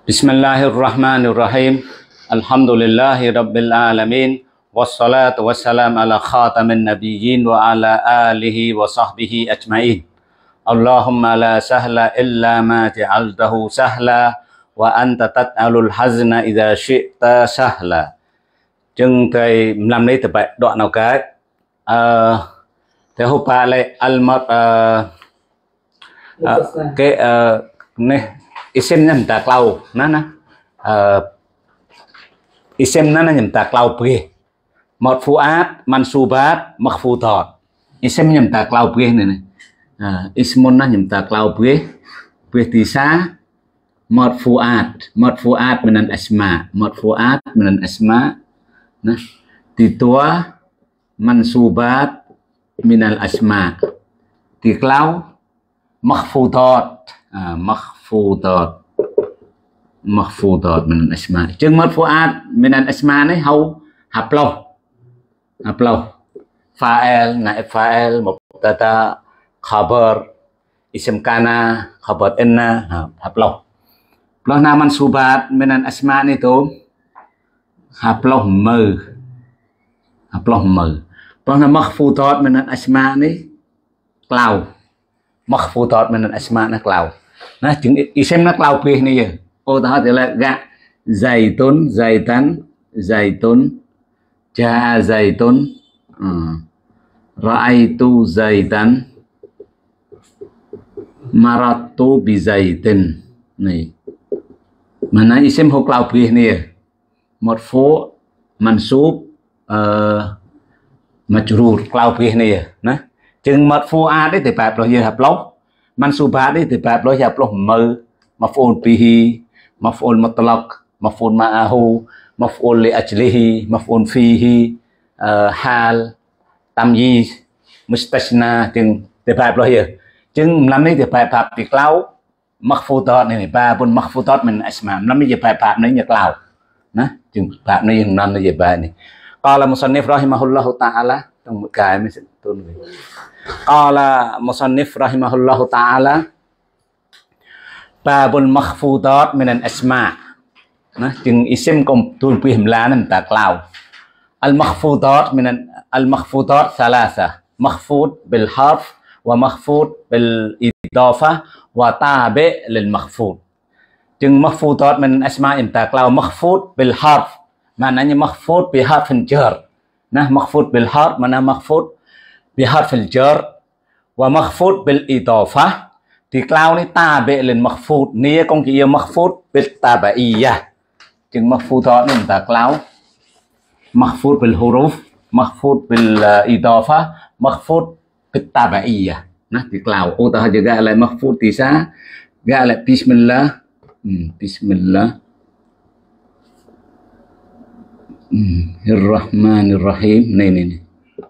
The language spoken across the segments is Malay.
بسم الله الرحمن الرحيم الحمد لله رب العالمين والصلاة والسلام على خاتم النبيين وعلى آله وصحبه أجمعين اللهم لا سهل إلا ما جعلته سهلا وأنت تجعل الحزن إذا شئت سهلا จึงเคยนำนี้ไปดอกนกแต่หุบาเลยอัลมัดนี่อิเซมนั่นตากลาวนั่นนะอิเซมนั่นนั่นตากลาวเปย์หมดฟูอาดมันซูบาดมักฟูทอดอิเซมนั่นตากลาวเปย์นี่นะอิสมุนนั่นตากลาวเปย์ที่ซาหมดฟูอาดมันนั่นอัสมาหมดฟูอาดมันนั่นอัสมานะที่ตัวมันซูบาดมินัลอัสมาที่กล่าวมักฟูตอดมักฟูตอดมินัลอัสมาจึงมักฟูอาดมินัลอัสมานี่เขาหับเราฟาเอลนะฟาเอลมุบตะตาขบร์อิสมกานาขบร์เอ็นนะหับเราเพราะนามันซูบาดมินัลอัสมานี่ตัวหับเรามือเพราะนั้นมักฟูตอดมันนั้นอัสมานี่กล่าวมักฟูตอดมันนั้นอัสมานะกล่าวนะจึงอิเซมนะกล่าวเพียงนี่โอ้ท่านจะเรียกกะไซตุนจาไซตุนรอไอตูไซตันมารัตตูบิไซตินนี่มันนั้นอิเซมเขากล่าวเพียงนี่หมดฟูมันซูบมาจูรูกล่าวเพียงนี่นะจึงมัดฟูอาได้แต่แบบเราเยอะครับล้อมันสูบาได้แต่แบบเราอยากล้อมือมาฟูนปีฮีมาฟูนมัตลักมาฟูนมาอาหูมาฟูนเลอัจลีฮีมาฟูนฟีฮีฮาลตัมยีมุสตัชนาจึงแต่แบบเราเยอะจึงลำนี้แต่แบบติดเล่ามักฟูตอดนี่ป้าบนมักฟูตอดมันอัสมามลำนี้จะแบบนี้อยากเล่านะจึงแบบนี้ยังนำในเย็บแบบนี้กล่าวมุสลิฟรอฮิมะฮุลลอฮุตะอาลาต้องกายไม่ใช่ต้นเลยกล่าวมุสลิฟรอฮิมะฮุลลอฮุตะอาลาบาบุลมักฟูตอดมินันอัสมานะจึงอิซิมกลมตูนปีหิมลานั่นตากล่าวอัลมักฟูตอดมินันอัลมักฟูตอดซาลาซะมักฟูดบิลฮาร์ฟวะมักฟูดบิลอิดอฟะวะตาเบะลิลมักฟูดจึงมักฟูตอดมินันอัสมาอินตากล่าวมักฟูดบิลฮาร์ฟmaknanya makhfud biharfil jar nah makhfud bil harf mana makhfud biharfil jar wa makhfud bil idafah thì cloud này ta bệ lên makhfud nia công kia makhfud bil tabaiyah chừng makhfud đó nên ta cloud makhfud bil huruf makhfud bil idafah makhfud bil tabaiyah nah thì cloud ô ta juga lại makhfud thì sao gak lại bismillah Ar-Rahmanir-Rahim này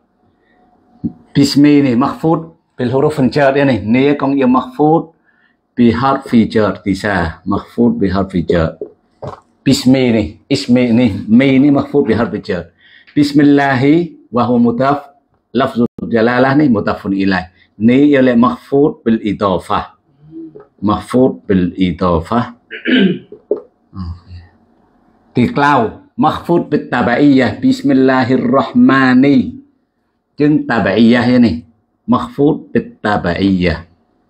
Bismi này makhfud bil huruf jar ini nia kong ia makhfud bi harfi jar tisa makhfud bi harfi jar Bismi này ismi này mi ini makhfud bi harfi jar Bismillahi wa huwa mudaf lafzul jalalah ni mudafun ilaih ni ialah makhfud bil idafah thì cloud makhfud bit tabaiyah bismillahirrahmaniจึง tabaiyah ini makhfud bit tabaiyah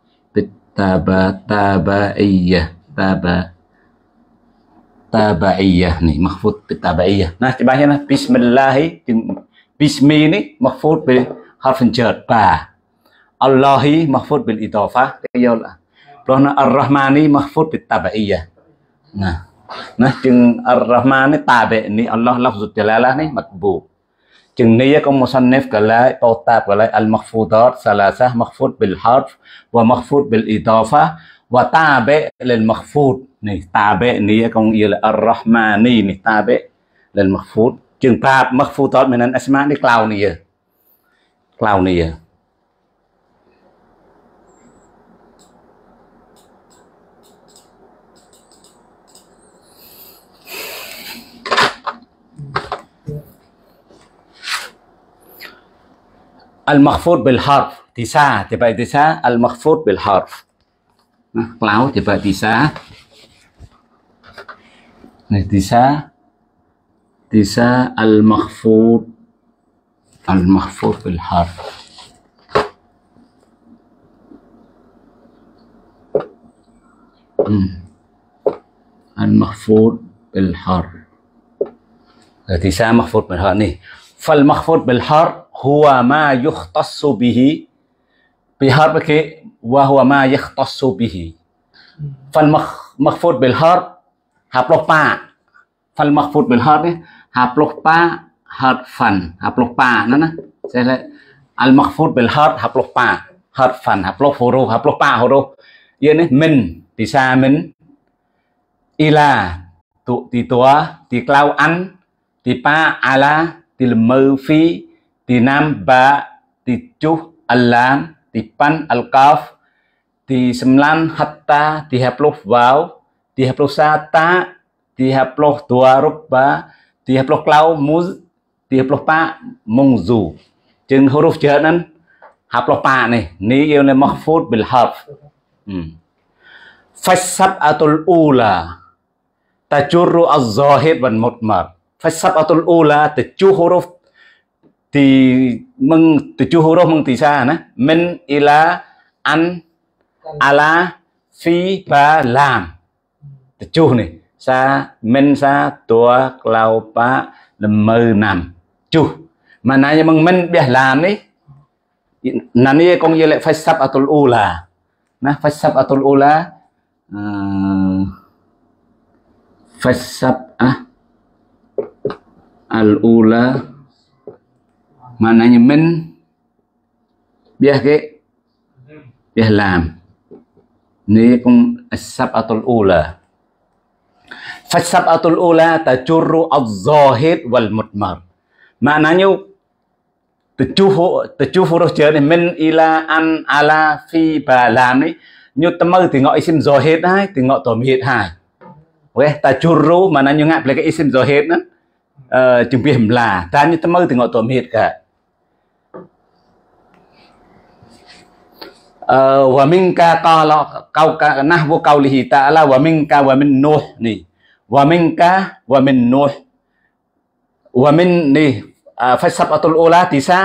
tabaiyah nih makhfud bit tabaiyah nah coba ya nah bismillahจึง bismi ini makhfud bil harfin jar ba allahi makhfud bil idafah kayolah karena ar-rahmani makhfud bit tabaiyah nah chừng ar-rahman này tabe ni Allah lafzul jalalah ni matbu chừng ni có musannif cả lại bao tab cả lại al-makhfudat salasah makhfud bil harf wa makhfud bil idafa wa tabe lil makhfud ni tabe ni công yêu là ar-rahmani ni tabe lil makhfud chừng tab makhfudat minan asma ni cloud ni المخفوض بالحرف تسعة تبقى تسعة المخفوض بالحرف cloud تبقى تسعة này tisa al-makhfud bil harf al-makhfud bil harf tisa makhfud bil harf nih fal makhfud bil harf huwa ma yukhtassu bihi bihar pakai wa huwa ma yukhtassu bihi fal makhfud bil harf haploh pa fal makhfud bil harf ni haploh pa harfan haploh pa nana saya al makhfud bil harf haploh pa harfan haploh huruf haploh pa huruf ia ni min bisa min ila tu ti tua ti klau an ti pa ala ti lemeu fi ti nam ba ti chuh alam ti pan al kaf ti sembilan hatta ti haploh waw ti haploh sata ti haploh tua rubba ti haploh klau muz ti haploh pa mungzu chừng huruf chợ nên haploh pa này ni yêu là mahfud bil harf fasab'atul ula tajurru az-zahid wal mudmar fasab'atul ula tujuh huruf tujuh huruf meng tisa nah min ila an ala fi ba lam tujuh nih sa min sa tua klau pa lemeu nam tujuh mananya meng min biah lam nih nanti kong ye lek fasab'atul ula nah fasab'atul ula fasab'ah al-ula mananya min biah ke biah lam ni pun as-sab'atul ula fasab'atul ula tajurru az-zahid wal mudmar maknanya tujuh huruf chữ này min ila an ala fi ba lam ni như tâm thì ngọ isim zahid hai thì ngọ tổm hiệt hai ok tajurru maknanya ngap lấy cái isim zahid đó chừng biếng là ta như tâm thì ngọ tổm hiệt cả wa minka qala qauka nahwu qaulihi ta'ala wa minka wa min nuh ni wa minka wa min nuh wa min ni fasab'atul ula tisa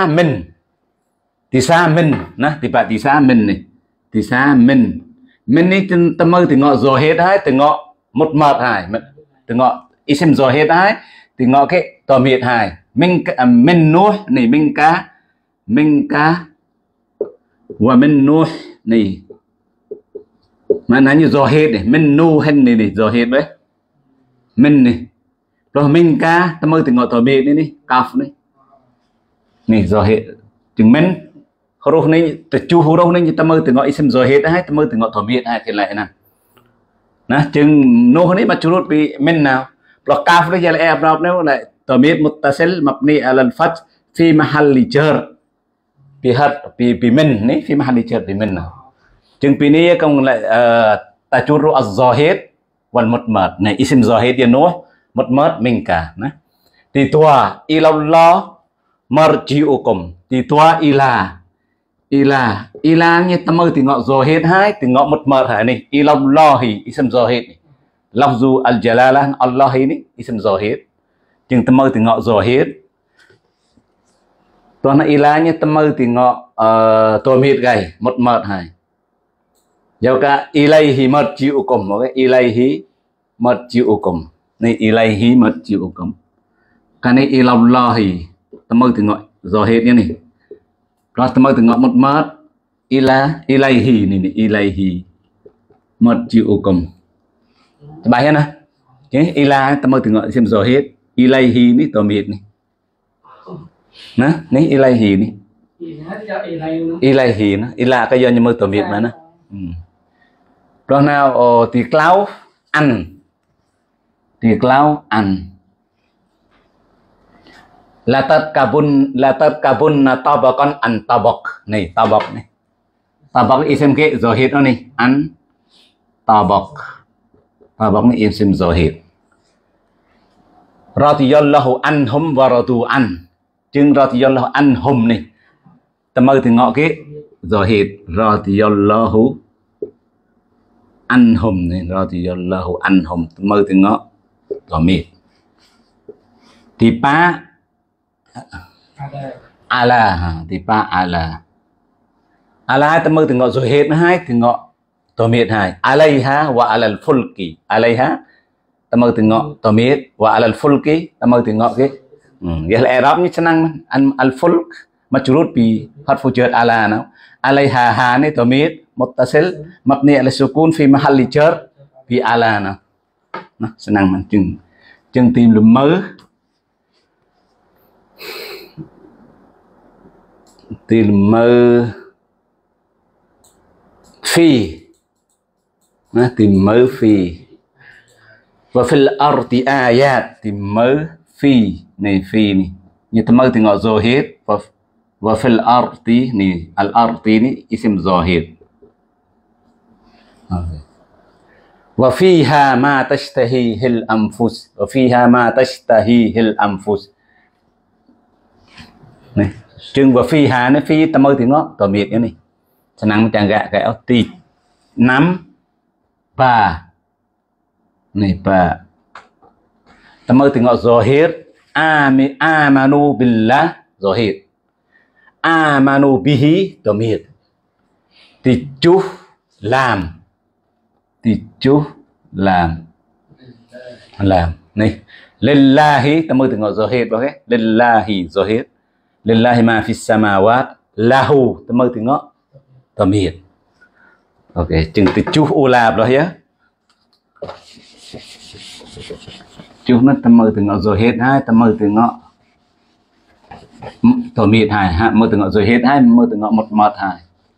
min nah tiba tisa min ni tisa min ni tâm thì ngọ zahid hai từ ngọ mudmar hai từ ngọ isim zahid hai từ ngọ cái tổm hiệt hai min nuh ni minka wa min nuh ni maknanya zahid ni min nuhin ni zahid đấy min ni rồi minka tâm thì ngọ tổm hiệt ni kaf ni zahid chừng min huruf ni tujuh huruf ni tâm từ ngọ isim zahid hai tâm từ ngọ tổm hiệt hai thì lại nè nah chừng nuh ni majrur bi min nào rồi kaf ni là i'rab nếu lại tổm hiệt muttasil mabni ala al-fath fi mahalli jar pi min ni fi mahalli jar bi min nào chừng pi ni công lại tajurru az-zahid wal mudmar này isim zahid ya nuh mudmar minka nah ti tua ilallah marji'ukum ti tua ila như tâm thì ngọ zahid hai từ ngọ mudmar hai ni ilallahi isim zahid lafzu al-jalalah Allah ini isim zahid chừng tâm thì ngọ zahid toàn là ila như tâm thì ngọ tổm hiệt gầy mudmar hai giao cả ilaihi marji'ukum okay ilaihi marji'ukum này ilaihi marji'ukum cái này ilallahi tâm thì ngọ zahid này rồi tâm từ ngọ mudmar ilaihi này ilaihi marji'ukum bài nè cái ila tâm từ ngọ xem zahid ilaihi ní tổm hiệt này nè ní ilaihi ní ilaihi nó ila cái do như mơ tổm hiệt mà nè rồi nào thì clau ăn la tarkabun tabaqan an tabaq này tabaq isim ke zahid nó này an tabaq này isim zahid radiyallahu anhum wa radu an chừng radiyallahu anhum này tâm thì ngọ cái zahid radiyallahu anhum này radiyallahu anhum tâm thì ngọ tỏ mệt thì pa ala thì pa ala ta mơ từ ngọ rồi hết nó hai từ ngọ tỏ mệt hai alaiha wa alal fulki alaiha ta mơ từ ngọ tỏ mệt wa alal fulki ta mơ từ ngọ cái vậy là Arab như chân al fulk mà chủ rút bị phát phụ trợ ala nào alaiha ha này tỏ mệt muttasil mabni ala sukun fi mahalli jar fi ala nào nó senang mình chừng tìm lùm mơ tìm mơ phi nó tìm mơ phi và fil ardi ayat tìm mơ phi này như thầm mơ thì ngọ zohid và fil ardi này al ardi này isim zohid وفيها ما تشتهيه الأنفس وفيها ما تشتهيه الأنفس này chừng và phi hà nó phi ta mơ thì ngó tỏ miệt này cho năng chẳng gạ cái áo tì nắm bà này bà ta mơ thì ngó zohir amanu billah zohir amanu bihi tỏ miệt thì chú làm thì chú làm này lillahi ta mơ từ ngọ zohid bao cái lillahi zohid lillahi ma fis samawat lahu ta mơ từ ngọ ta miệt ok chừng từ chú ulab đó nhé chú nó ta mơ từ ngọ zohid hai ta mơ từ ngọ ta miệt hai mơ từ ngọ zohid hai mơ từ ngọ một hai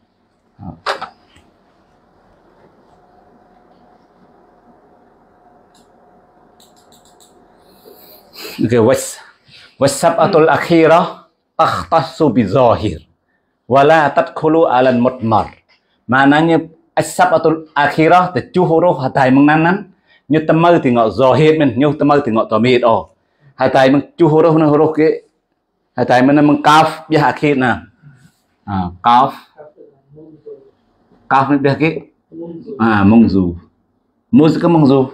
wasab'atul akhirah takhtassu bizahir wala tadkhulu 'alal mudmar maknanya as-sab'atul akhirah tujuh huruf hatai menganan như tâm mơ thì ngọ zahir men như tâm mơ thì ngọ tamid hatai meng tujuh huruf na huruf ke hatai men meng kaf bi akhir na kaf ni dia ke mungzu muz ke mungzu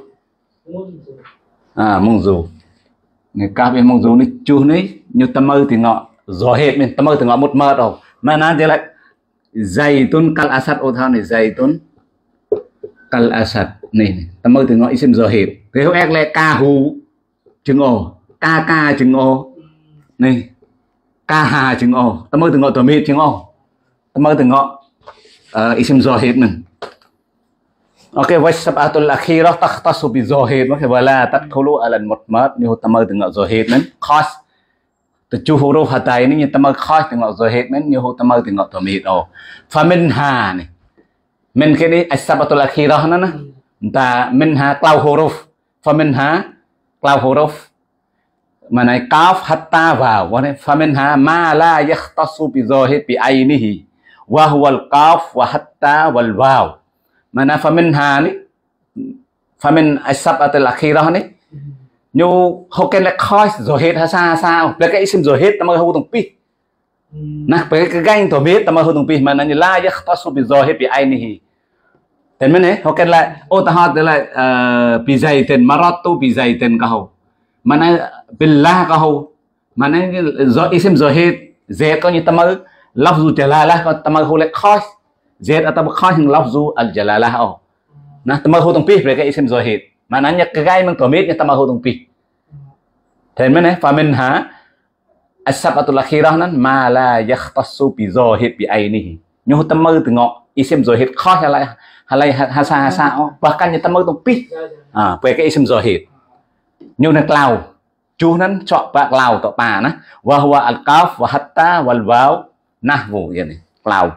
mungzu người ca bên mong dù này chú này như tâm mơ thì ngọ gió hết mình tâm mơ thì ngọ một mơ rồi mà nó thì lại dày tôn kal asad ô thao này dày tôn kal asad này tâm mơ thì ngọ isim gió hết cái hậu ek lại ca hú chừng ồ ca chừng ồ này ca hà chừng ồ tâm mơ thì ngọ tổ mít chừng ồ tâm mơ thì ngọ isim gió hết mình ok wasab'atul akhirah takhtassu bi zahid maka wala tadkhulu 'ala al-mudmar ni hutama dengan zahid men khas tujuh huruf hatai ini hutama khas dengan zahid men ni hutama dengan tamid faminha ni min kini as-sab'atul akhirah na ta minha klaw huruf faminha klaw huruf mana kaf hatta vào faminha ma la yakhtassu bi zahid bi ainihi wa huwa al-qaf wa hatta wal waw mana faminha ni famin as-sab'atul akhirah ni nyu hoken la khos zohid ha sao là cái isim zohid ta mơ hu tung pi nah cái gain to biết ta mơ hu tung pi mana ni la yakhtasu bi zohid bi ainihi tên mình này hoken la ô ta hot là bi zaitin maratu bi zaitin ka ho mana billah ka ho mana isim zohid z có như ta mơ lafzu jalalah có ta mơ hu la khos Z atau khos yang lafzu al-jalalah nah tamahu tung pi mereka isim zahid maknanya kegai meng tomit tamahu tung pi dan mana faminha as-sab'atul akhirah nan ma la yakhtassu bi zahid bi ainihi nyu tamahu tu ngọ isim zahid khos halai hasa bahkan tamahu tung pi mereka isim zahid nyu na cloud chú nan chọn bạc cloud to pa na wa huwa al-qaf wa hatta wal waw nahwu vậy này cloud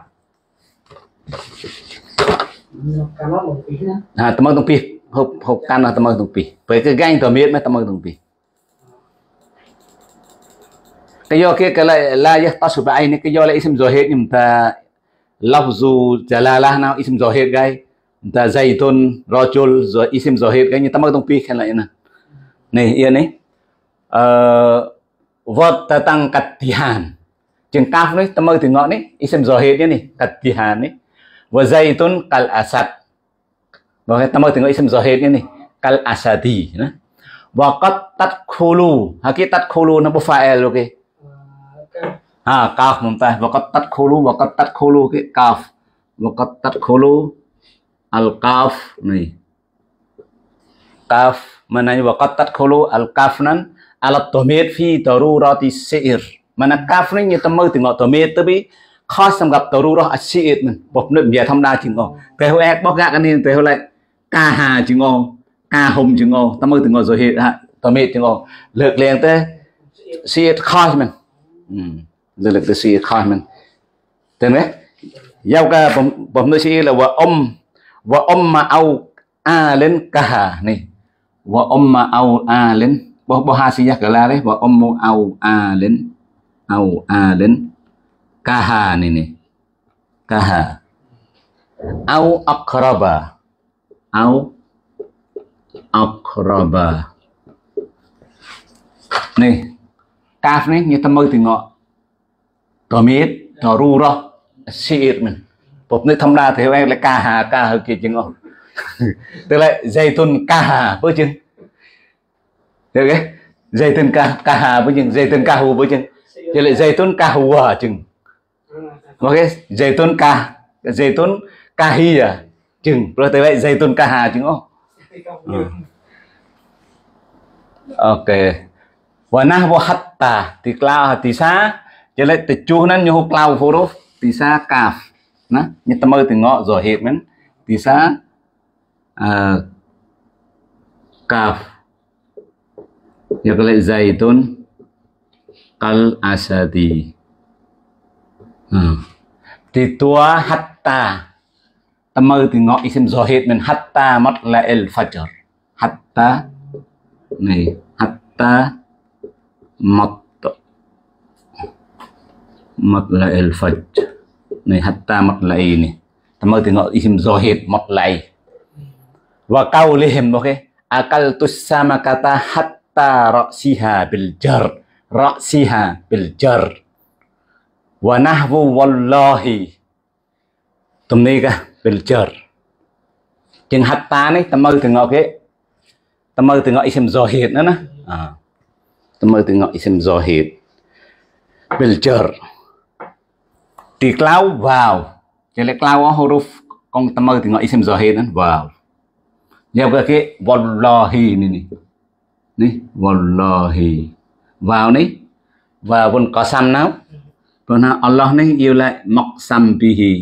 teman tung pi hộp can là teman tung pi với cái ganh tờ miết mới teman tung pi cái do cái lại la yahtasu bi aini cái do lại isim zahid nhưng ta lafzu jalalah nào isim zahid gai ta zaitun rajul rồi isim zahid gai như teman tung pi kan lại nè này yên này vật tentang katihan chừng kaf đấy teman từ ngọn đấy isim zahid này katihan đấy wa zaitun kal asad bahwa tama tengok isim zahid ni kal asadi nah Waqat tadkhulu. Haki tadkhulu napa fa'il okey. Kaf mumtaz. Waqat tadkhulu ke kaf. Waqat tadkhulu al-kaf ni. Kaf mananya waqat tadkhulu al-kaf nan ala dhamir fi darurati syair. Mana kaf ni như ta mơ tengok dhamir tapi khas សម្រាប់ darurah as-syair នឹងបោះនឹកនិយាយធម្មតាជាងអតែហូអែបោះកាកនេះតែហូឡែកាហាជាងអកាហុំជាងអតែមើលទាំងអសូហេតមេជាងអលើកលែងទៅសៀតខសមិនលើកទៅសៀតខសមិនតែណាយកកាបំនៅសៀលវ៉ាអ៊ុំម៉ាអោអាលិនកាហានេះវ៉ាអ៊ុំម៉ាអោអាលិនបោះហាស៊ីយ៉ាកាឡានេះវ៉ាអ៊ុំម៉ាអោអាលិនកាហានេះកាហាអោអក្របៈអោអក្របៈនេះកាហ្វនេះញ៉ាំទៅមើលទីងក់តមេតតរូរ៉ស៊ីអ៊ីតមិនពុកនេះធម្មតាទៅឯងលកាហាកាហៅគេជាងអស់ទៅឡែហ្សៃតុនកាហាបើជាងទៅគេហ្សៃតុនកាហាបើជាងហ្សៃតុនកាហ៊ូបើជាងទៅឡែហ្សៃតុនកាហ៊ូជាងអូខេហ្សៃតុនកាហ៊ីជាងព្រោះទៅឡែហ្សៃតុនកាហាជាងអស់អូWanah hatta tikla tisa jadi tecuhnan nyoh klau huruf tisa kaf nah nyetemel tengok zohid men tisa kaf ya kali zaitun kal asadi titua hatta temel tengok isim zohid men hatta matla'il fajr hatta nih hatta matla'il fajr này hatta matla'in này ta mới tengok isim zohid matla'in wa qaulihim okay akaltus samakata hatta ra'siha bil jar wa nahwu wallahi tụm này cả bil jar chừng hatta này ta mới tengok isim zohid nữa nè Tama tengok isim zohid bil jar di klau vào jadi klau huruf con tama tengok isim zohid kan vào dia pakai wallahi ni wallahi vào ni và pun qasam nào pernah Allah ni yêu lại maqsam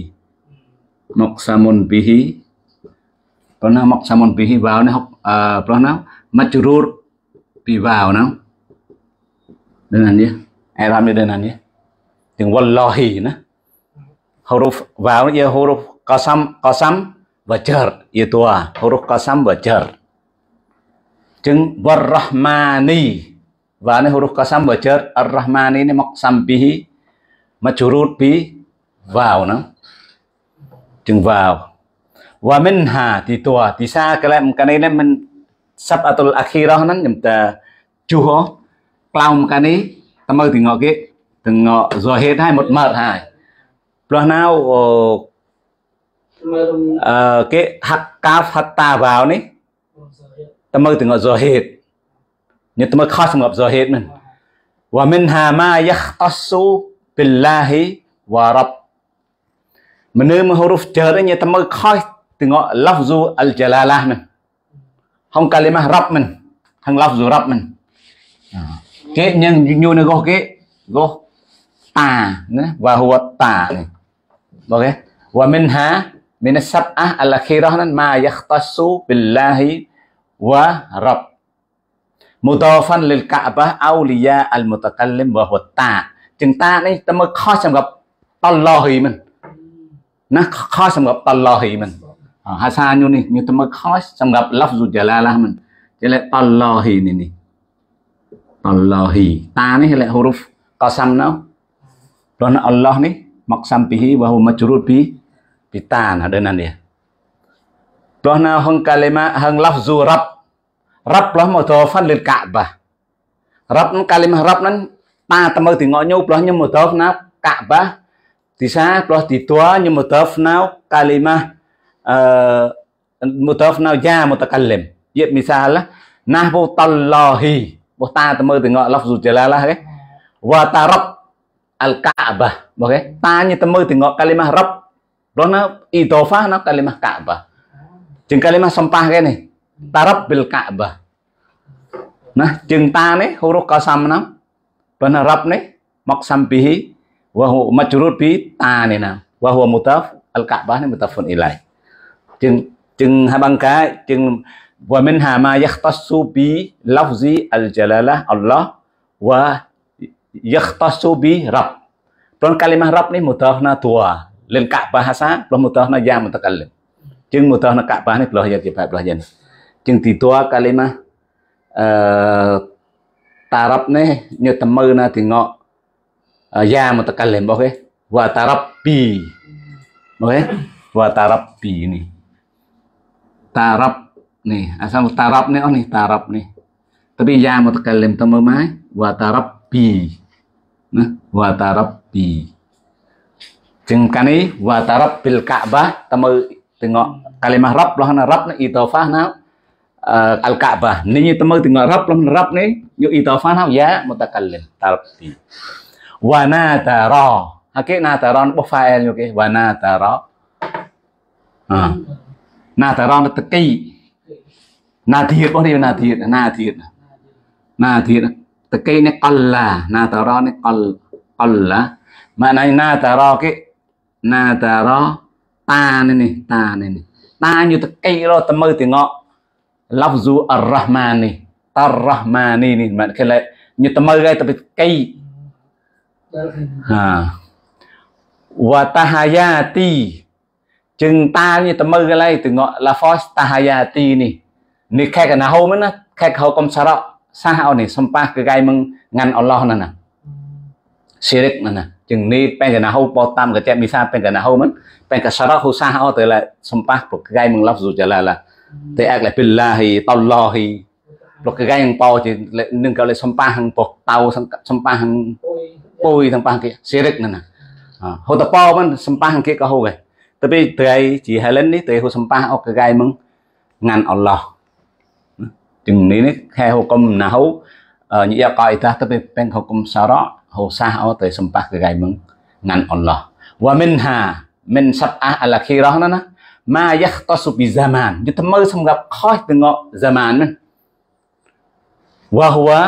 bihi pernah maqsamun bihi vào ni pernah majrur bi vào nào dengan dia Arab ni dengan dia dengan wallahi nah huruf vào dia huruf qasam và jar itu huruf qasam và jar chừng warrahmani và ini huruf qasam và jar ar-rahmani ini maqsam bihi majrur bi vào nó chừng vào wa minha ti tua ti sa cái này mình sab'atul akhirah nan nhầm ta chuho clown cái này ta mơ thì ngọ cái từng ngọ rồi hết hai một mật hai rồi nào cái hạt caf hạt ta vào ní ta mơ từ ngọ rồi hết nhưng ta mơ khó xong ngọc rồi hết mình wa minha ma yakhtassu billahi wa rabb mình nơi mà huruf chờ đấy như ta mơ khó từ ngọ lafzu al jalalah mình không kalimah rabb mình thằng lafzu rabb mình cái nhân nhu nó go ta và huwa ta này ok wa minha min as-sab'ah al-akhirah ma yakhtassu billahi wa rabb mudafan lil ka'bah awliya al-mutakallim wa huwa ta chừng ta này ta mới khó xem gặp Allahi mình nó khó xem gặp Allahi mình hasa nhu này như ta mới khó xem gặp lafzu jalalah mình cho nên Allahi này Allahi ta ni là huruf qasam nó rồi Allah ni maqsam bihi wa huwa majrur bi ta là đơn này rồi nào hang kalima hang lafzu rabb lah mudhafan lil ka'bah rabb kalimah rabb nan ta ta mơ thì ngọ nhục đó nhưng mudhaf nào ka'bah thì sa rồi thì tua nhưng mudhaf nào kalimah mudhaf nào ya mutakallim vậy misal na vô tallahi vô ta tao mơ từ ngọ lafzu jalalah cái wa tarab al Ka'bah okay ta như tao mơ từ ngọ kalimah rab đó nó idofah nó kalimah Ka'bah chừng kalimah sampah cái này tarab bil Ka'bah nah chừng ta này huruf qasam nó đó nó rab này maqsam bihi wa huwa majrur bi ta này nào wa huwa mudaf al Ka'bah này mudafun ilai chừng hai băng cái chừng wa minha ma yahtassu bi lafzi al jalalah Allah wa yahtassu bi rabb còn kalimah rabb này mudaf na tua lên Ka'bah hasa belum mudaf na ya mutakallim chừng mudaf na Ka'bah này belum ya kita belajar chừng thì tua kalimah tarab này như tầm mơ na thì ngọ ya mutakallim okay wa tarabbi okay wa tarabbi ini tarab nih asal tarab nih oh nih tarab nih tapi ya mutakallim temu mai wa tarabbi nah wa tarabbi chừng cái này wa tarab bil Ka'bah temu tengok kalimah rab loh na rab nih idofah na al Ka'bah ni temu tengok rab loh rab nih yuk idofah na ya mutakallim tarabbi wa nadara hakik nadara nó file ok wa nadara nadara nó tự kỷ na thiệt bao nhiêu na thiệt tự kỷ này qalla nadara này qalla mà này nadara cái nadara ta này ta như tự kỷ rồi tầm mơ thì ngọ lafzu ar-rahman này ar-rahmani này mà cái lại như tầm mơ gây tập kỷ wa tahayati chừng ta như tầm mơ cái này từ ngọ là force tahayati nè khai cái nào hôm đó khai khâu công sa đó sa hao này sampah cái gai mừng ngăn Allah nè sirik nè chừng ni pen cái nào hôm bao tam cái chém misa pen cái nào hôm pen cái sa đó hô sa hao tới là sampah cái gai mừng lafzu jalala te ác lại billahi tallahi lúc cái gai mừng bao thì nâng cao lại sampah hàng bột tàu sampah hàng bôi thằng bang kia sirik nè hồ tập baoมันsampah hàng kia có hồ vậy tapi từ ấy chỉ hai lần đi từ hồ sampah ở cái gai mừng ngăn Allah chừng ní khai hồ công nào như vậy coi ta tapi pen hồ công sao đó hồ sa ở tới sampah cái gai mừng ngăn Allah wa minha min sab'ah al-akhirah nè ma yahtasu bi zaman như thầm mơ xong gặp khói từ ngọ zaman nè wa huwa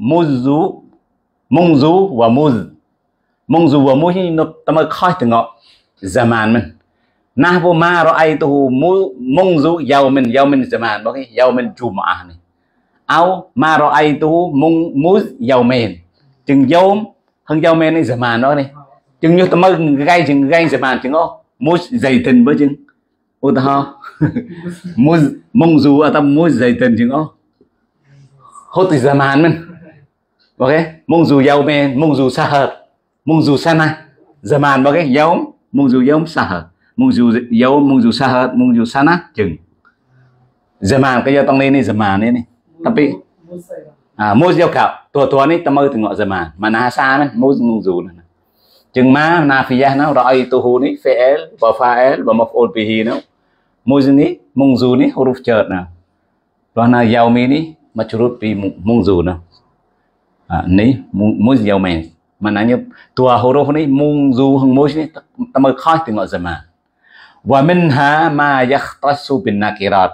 munzu wa muz nó tầm mơ khói từ ngọ zaman mình nahwu ma ra'aituhu munzu yawmin zaman bagi yawmin jum'ah này au ma ra'aituhu muz yawmin chừng yawm hơn yawmin này zaman đó này chừng như tầm mơ gây chừng gây zaman chừng ó muz zaitin với chừng ô ta ho munzu atau muz zaitin chừng ó hốt từ zaman mình ok munzu yawmin munzu sahar munzu sana zaman bagi yawm munzu yawm sahar munzu sahar munzu sana chừng zaman cái tông lên này zaman này tapi muz giao cạo tua này tao mơ từ ngọ zaman mà na sa này munzu này chừng má nafiyah nó rồi tuhu này fi'il và fa'il và maf'ul bihi nó munzu này huruf chợt nào và na yaumi này majrur bi munzu nào này muz yaumin mà nãy như tua huruf này munzu hằng muz này tao mơ khói từ ngọ zaman wa minha ma yahtassu bin nakirat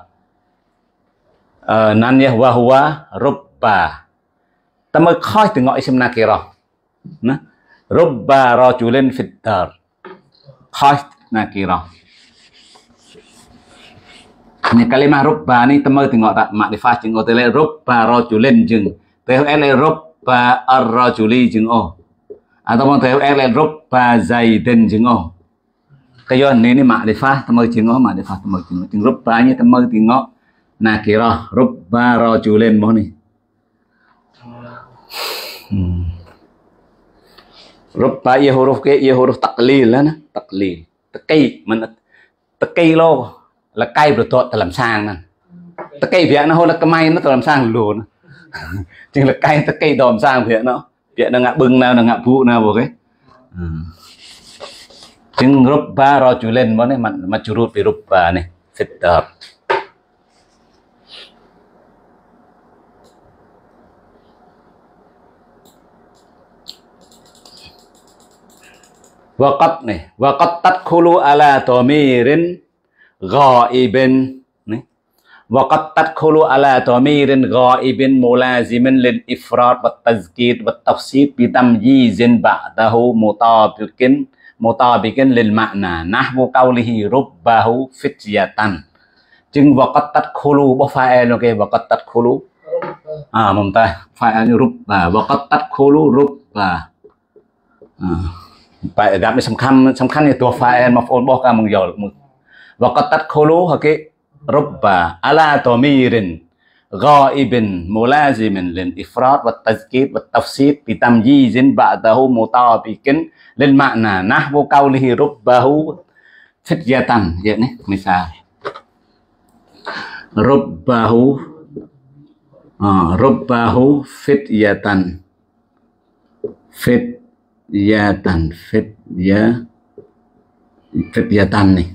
nan ya wa huwa rubba ta mới khói từ ngọi isim nakirah nè rubba rajulin fid dar khói nakirah này kalimah rubba này ta mới từ ngọi tak makrifah chừng ô tele rubba rajulin chừng theo ele rubba ar-rajuli chừng ô atau theo ele rubba zaidin chừng ô cái do này makrifah ta mới chừng ô makrifah ta mới chừng rubba như ta mới từ ngọi nakirah rubba rajulin mo ni rubba ye huruf taqlil lah na taqlil taqi mình taqi lo là cay rồi tội làm sang nè taqi việc nó hôn là cái may nó làm sang luôn chừng là cay taqi đòm sang việc nó ngạ bưng nào ngạ phụ nào bộ cái chừng rubba rajulin mo ni mà churut bi rubba ni fitar وقد này وقد تدخل على ضمير غائب وقد تدخل على ضمير غائب ملازم للإفراد والتذكير والتفسير بتمييز بعده مطابق للمعنى نحو قوله ربه فتية จึง وقد تدخل บ่ฟาอิลโอเค وقد تدخل มุมตาฟาอิลรุบบะ وقد تدخل รุบบะไปดับนี่สำคัญในตัวฟาอิลมัฟอูลบอกกับมึงยอลมึง وقد تدخل โอเค ربا على ضمير غائب ملازم للإفراد والتذكير والتفسير بتمييز بعده مطابق للمعنى نحو قوله ربه فتية يعني مثال ربه فتية này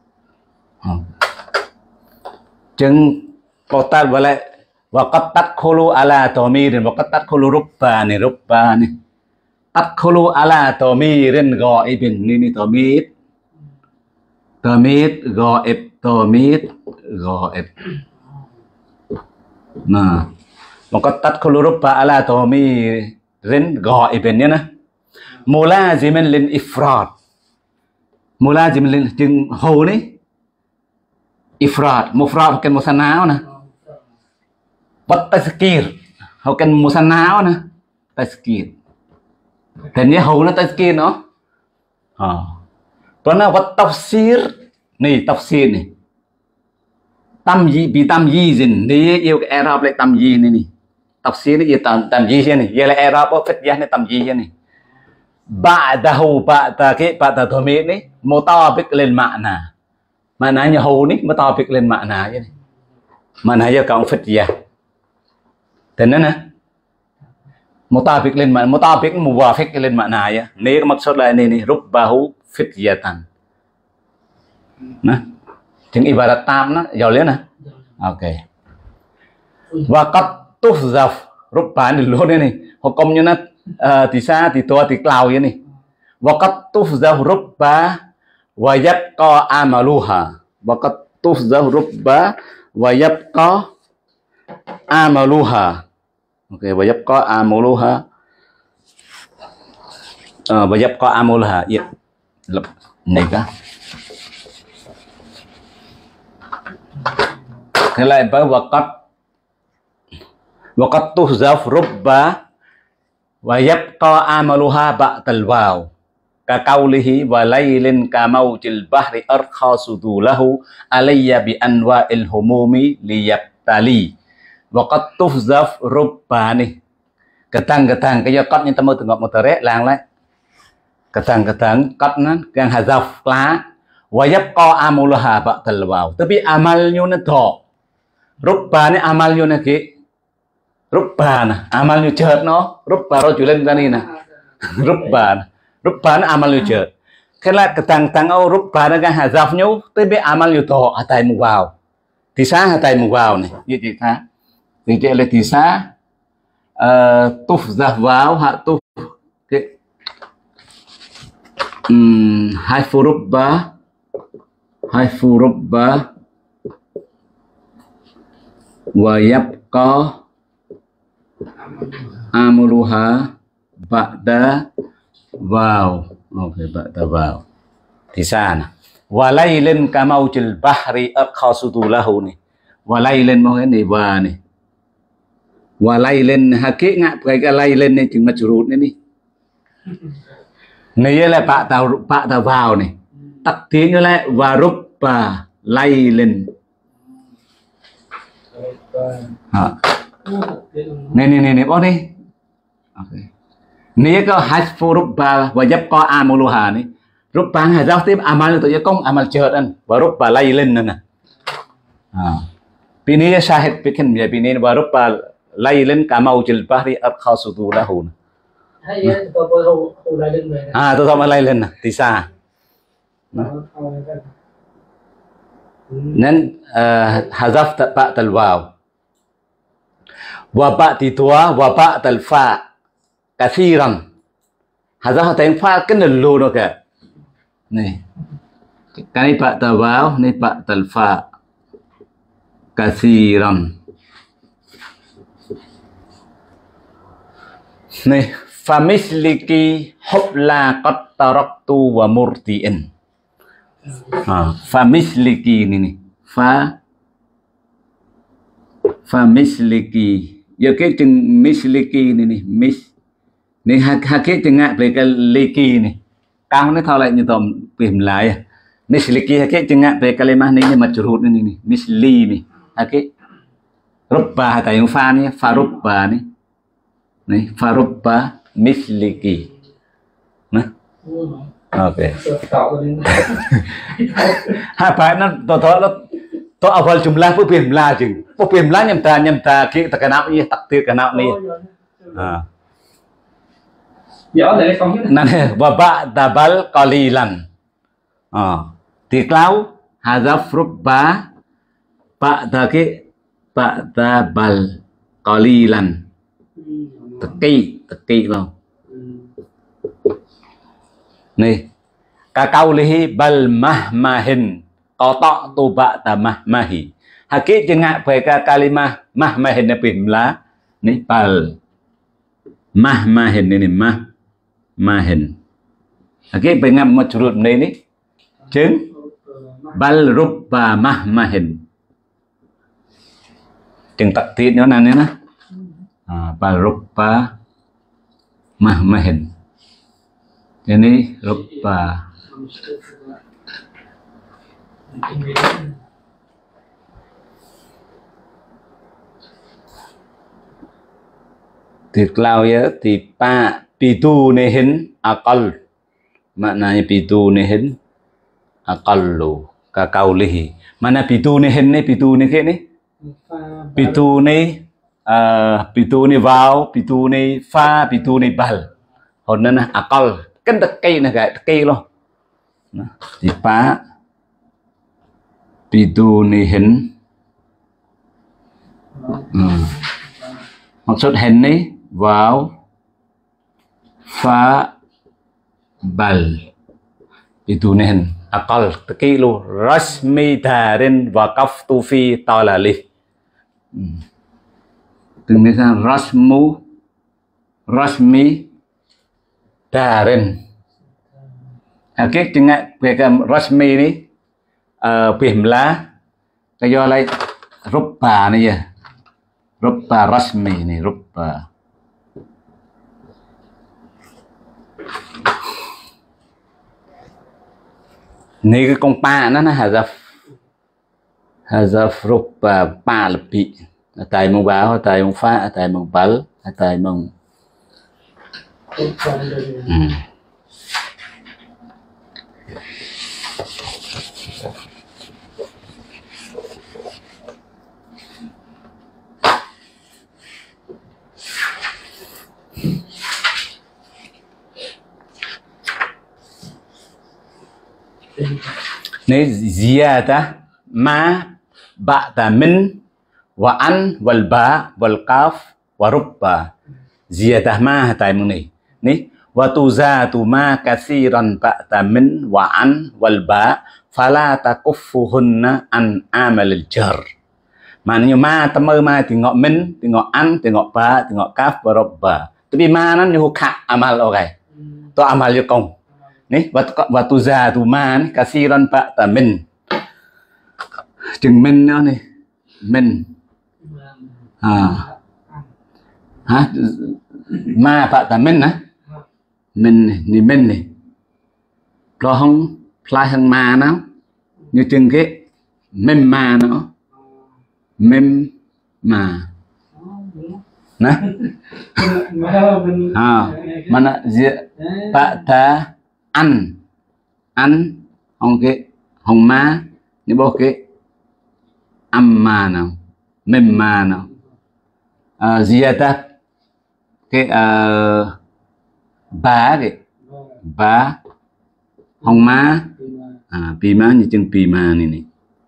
จึงพอตัดว่าอะไรว่าก็ตัดโคลูอาลาตัวมีเรื่องว่าก็ตัดโคลูรุบบานี่ตัดโคลูอาลาตัวมีเรื่องกออิบินนี่ตัวมีกออิบตัวมีกออิบนะมันก็ตัดโคลูรุบบาอาลาตัวมีเรื่องกออิบินเนี่ยนะมูลาจิมันลินอิฟรอดมูลาจิมันลินจึงโหนี่إفراد مفراد كان مسناونا والتذكير هو كان مسناونا تذكير تاني هو نا تذكير nó طنا والتفسير này tafsir này tâm gì bị tâm gì gì này yêu cái Arab lại tâm gì này tafsir này tâm gì này giờ lại Arab có phật giáo này tâm gì này ba'da dhamir này mutabiq lil ma'na maknanya hu ni mutabiq lên makna je ni. Makna dia kaum fidyah. Dan nana mutabiq lên makna, mutabiq muwafiq lên makna ya. Ni maksud là ni rubbahu fidyatan. Nah. Jeung ibarat tam na, jauh lihat na. Oke. Wa qad tuhzaf rubban dulu ni. Hukumnya na tisa titua tiklau ya ni. Wa qad tuhzaf rubba wa yabqa amaluha waqad tufzah rubba wa yabqa amaluha oke wa yabqa amaluha wa yabqa amaluha ya này cả thế lại với waqad tufzah rubba wa yabqa amaluha ba'dal waw كقوله وليل كموج البحر أرخى سدوله علي بأنواع الهموم ليبتلي وقد تفزف رباني ketang cái do cắt như ta mơ từ ngọc một tờ rét làng lại ketang cắt nó càng hazaf lá và dấp co amulaha bạc thật vào tapi amal như nó thọ rubani amal như nó kì rubana amal như chợt nó rubba rồi chủ lên ra đi nè rubana Rubban amal yu chợt. Cái là ketang au rubban dengan hazaf nyu tapi amal yu to hatai mu vào. Tisa hatai mu vào này, như chị ta. Thì chị là tisa tuf zaf vào ha tuf cái hai furubba wa yabqa amruha ba'da vào ok bạn ta vào thì sao nè và lay lên cà mau chil bahri ấp kho sutu lahu này và lay lên mau cái này và lay lên ha kỹ ngạ cái lay lên này chừng mà chủ rút này đi này là bạn ta vào này tắt tiếng như lại và rút và lay lên này bó đi okนี้ก็ฮัจฟูรุบบาวายับก็อามูลูฮานี่รุบบางฮะเจ้าที่อามัลตัวจะก้องอามัลเจิดอันวารุบบาไลเล่นนั่นนะปีนี้ชาฮิดพิกันปีนี้วารุบบาไลเล่นกามาอุจิลบาริอับข้าวสุดูละหูนตัวไลเล่นเลยตัวทำอะไรเล่นนะติซานั้นฮะซัฟตะปะตัลวาววะปะติตัววะปะตัลฟาkathiran hazaf hatain fa kan lu no ka nih cái này pak tawau ni pak talfa kasiran nih famisliki hubla qad taraktu wa murtiin famisliki ini nih famisliki giờ cái chừng misliki này này mis này hai cái chừng ngại về cái liki này cao nó thao lại như tầm tìm lại misliki hai cái chừng ngại về cái lemah này mà churut này này misli này hai cái rubba tại yang pha này pha rubba này pha rubba misliki nè ok hai bài nó to awal jumlah pembelah jeng pembelah nyemta kita kenal ini takdir kenal ni nanti babak dabal qalilan di klau hazaf rubba pak dabal qalilan teki lo nih kakau lihi bal mahmahin kotok tuba tamah mahi hakik jengak baik kalimah mahmahin pimla ni bal mahmahin ini mahmahin hakik pengen majrur ini jeng bal rubba mahmahin jeng takdir nó nè na bal rubba mahmahin ini rubba Tiệt lao ya thì pitu nehin akal maknanya pitu nehin akallu ka kaulihi mana pitu nehin ni pitu ni ke ni pitu ni vào pitu ni fa pitu ni bal hồi nên akal cái đặc cây này cái cây luôn thì pitu nehin maksud hen ni vào fa bal itu nen akal tekilu rasmi darin waqaftu fi talalih từng misalnya rasmi darin cái chừng về cái rasmi ni pimla cái do lại rubba này ya rubba rasmi ni rubba này cái con pa nó hazaf rubba pa lebih tại mong báo tại mong pha tại mong bal tại mong này ziyada ma ba'da min wa an wal ba wal qaf wa rubba ziyadah ma tại mong này wa tuzatu ma kasiran ba'da min wa an wal ba fala takuffuhunna an amal al jar maknanya ma temer ma tengok min tengok an tengok ba tengok kaf wa rubba tapi ma nan nyu kha amal okay to amal yo kong nih waktu zatu man kasiran pak tamin chừng min nó này min ma pak tamin á min ni min này lo không plai hằng ma nó như chừng cái mem ma nó mem ma nè mana pak ta ăn không cái hồng ma như bao cái âm ma nào mềm ma nào ziyada cái ba hồng ma pi ma như chừng pi ma này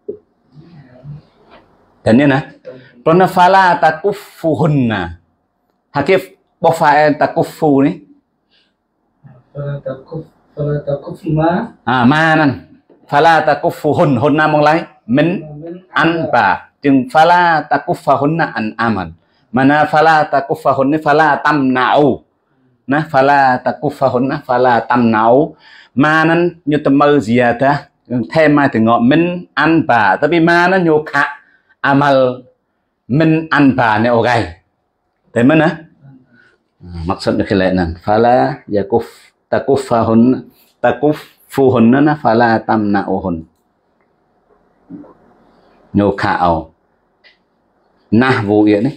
dan ya nè còn nó fala takuffuhunna hakif bofaen takuffu này Fala takuf ma. Maนั่นฟาลาตะกุฟหุนนามองไรมินอันปะจึงฟาลาตะกุฟหุนนะอันอามันมานาฟาลาตะกุฟหุนนี่ฟาลาตัมนาอูนะฟาลาตะกุฟหุนนะฟาลาตัมนาอูมานั้นยุตมือเสียตะแทมาถึงเงาะมินอันปะแต่ปีมานั้นโยคะอามัลมินอันปะเนี่ยโอเคแต่มันนะ maksudnya kelainan fala yakuf takufahun takufuhun na fala tamna'uhun nyoka au nahwu ya ni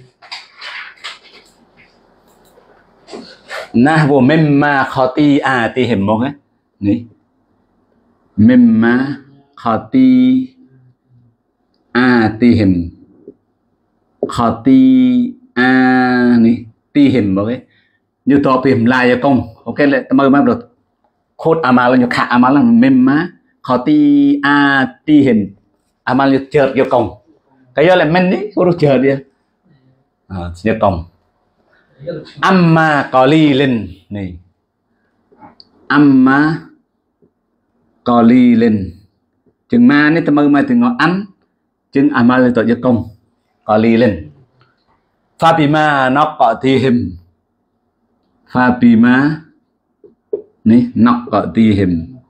nahwu mimma khati'atihim mo cái ni mimma khati'atihim khati'a ni tihim okay như to tìm lại cho công ok lại mơ mà được khốt amal là như khả amal là mềm má khó tihim amal như chợt cho công cái đó là mình đấy có được chợt đi như công amma qalilin này amma qalilin chừng ma này mơ mà từ ngọn ăn chừng amal là tội cho công qalilin Fabima naqatihim Fabima ni naqatihim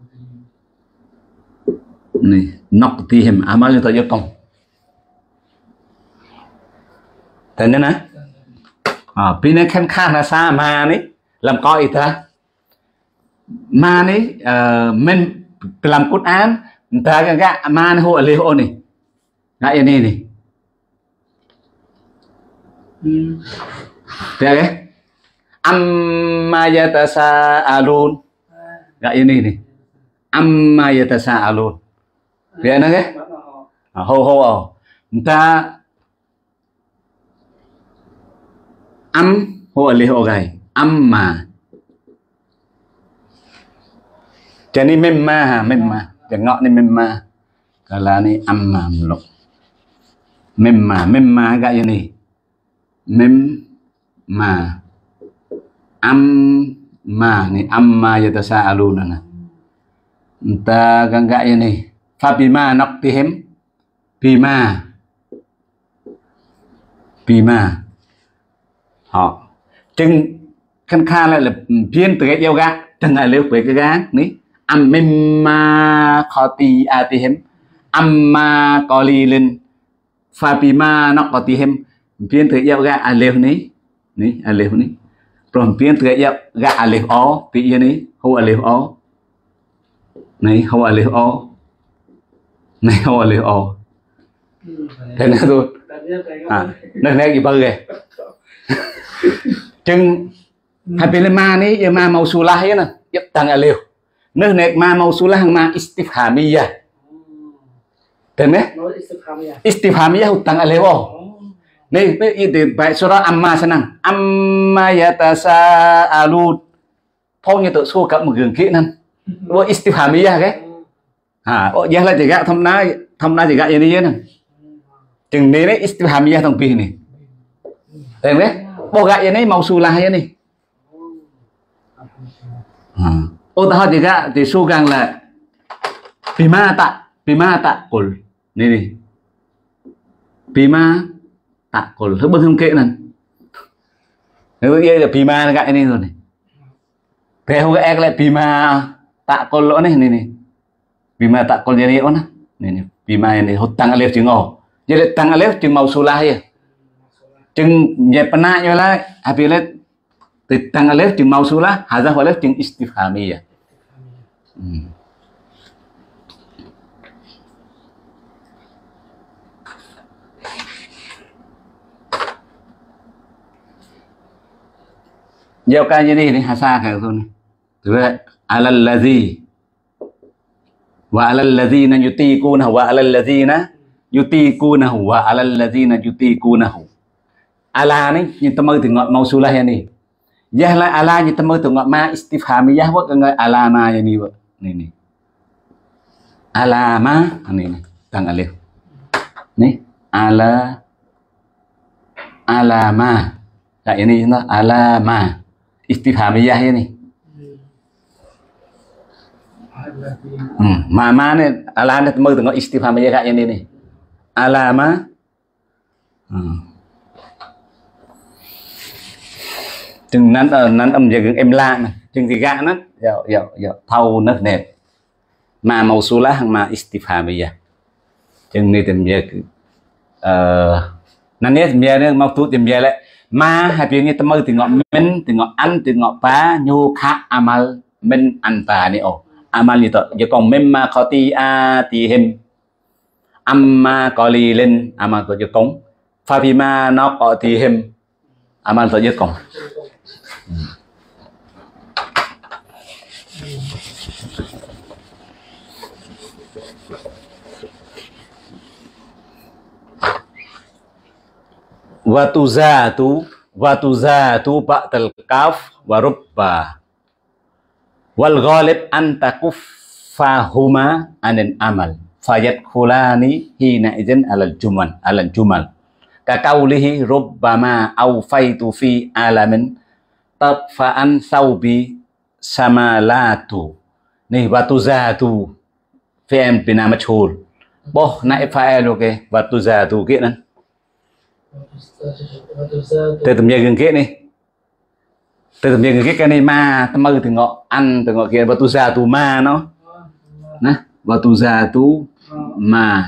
ni naqatihim amalnya tak jokong tanya na pina khan khan là sa ma ni làm coi ta ma ni mình làm Quran ta cái ma ni hộ lê hộ này ngại này này Thế cái amma yatasaalun gak ini nih amma yatasaalun dia nang cái ho ta ho ali ho gai amma jadi memma jangan ngok ni memma kalau ni amma meluk memma gak ini ma amma ni amma yatasaaluna na ta gangga ini fabima naqtihim bima họ chừng khăn kha lại là phiên từ cái yêu gác chừng lại liêu về cái gác ní mimma khati'atihim amma qalilin fabima naqtihim phiên từ yêu gác alif ní alif ní rồi phiên từ yêu gác alif o tự nhiên ní hô alif o này hô alif o này hô alif o thế nào thôi nơi này gì bao giờ chừng hai bên ma ní giờ ma mausulah ấy nè giúp tăng alif nơi này ma mausulah hàng ma istifhamiyah thế đấy istifhamiyah hutang alif o nih itu baik surah amma senang amma yatasaalun phong như tự xua cặp một gương kỹ năng वो istifhamiyah cái giờ là chỉ gạ thông na chỉ gạ như thế này chừng đấy istifhamiyah thông pi này thấy đấy bộ gạ như này mausulah như này ô ta chỉ gạ thì su gang là bima ta col này bima tạ còn thứ bưng không kệ này nếu đây là pima gãi này rồi này về không cái lại pima tạ còn lỗ này này pima tạ còn gì nữa này pima này hốt tăng alif chừng ổ vậy là tăng alif chừng màu sula hay chừng nhẹ pana như là habis là từ tăng alif chừng màu sula hazaf alif chừng istifhamiyah Giao ca như này hasa kayak tu ni. Terus alal ladzi wa alal ladzina yutiqunahu wa alal ladzina yutiqunahu wa alal ladzina yutiqunahu. Ala ni như ta mơ từ ngọn mausulah ni. Jah la ala như ta mơ từ ngọn ma istifhamiyah wa cái ala ma ni wa. Ni. Ala ma ni tang alif. Ni ala ma. Kayak ini nó ala ma istifhamiyah ini ma ni ala ni temu tengok istifham aja kak yang ini alama chừng nắn âm giờ em la này chừng thì gạ nó dạo thâu nó đẹp mà màu số lá hàng mà istifham bây giờ chừng này tìm giờ nắn nhé tìm giờ mau tu tìm giờ lại mà hai bên như tao mơ từ ngọ min từ ngọ ăn từ ngọ phá nhu khá amal min ăn phá này ồ amal như vậy giờ còn mem ma khó ti a ti hem amma có li lên amal tôi giờ cống pha pi ma nó có ti hem amal tôi giờ cống watuzatu ba'dal kaf wa rubba wal ghalib an takuffahuma anil amal fayadkhulani hina idzin alal jumal ka qaulihi rubbama awfaitu fi alamin tabfa'an saubi samalatu nih watuzatu fi'il bina majhul boh naib fa'il oke watuzatu kia nan từ tầm giờ gần kia này từ tầm giờ gần kia cái này ma tầm mơ từ ngọ ăn từ ngọ kia và tu già tu ma nó nè và tu già tu ma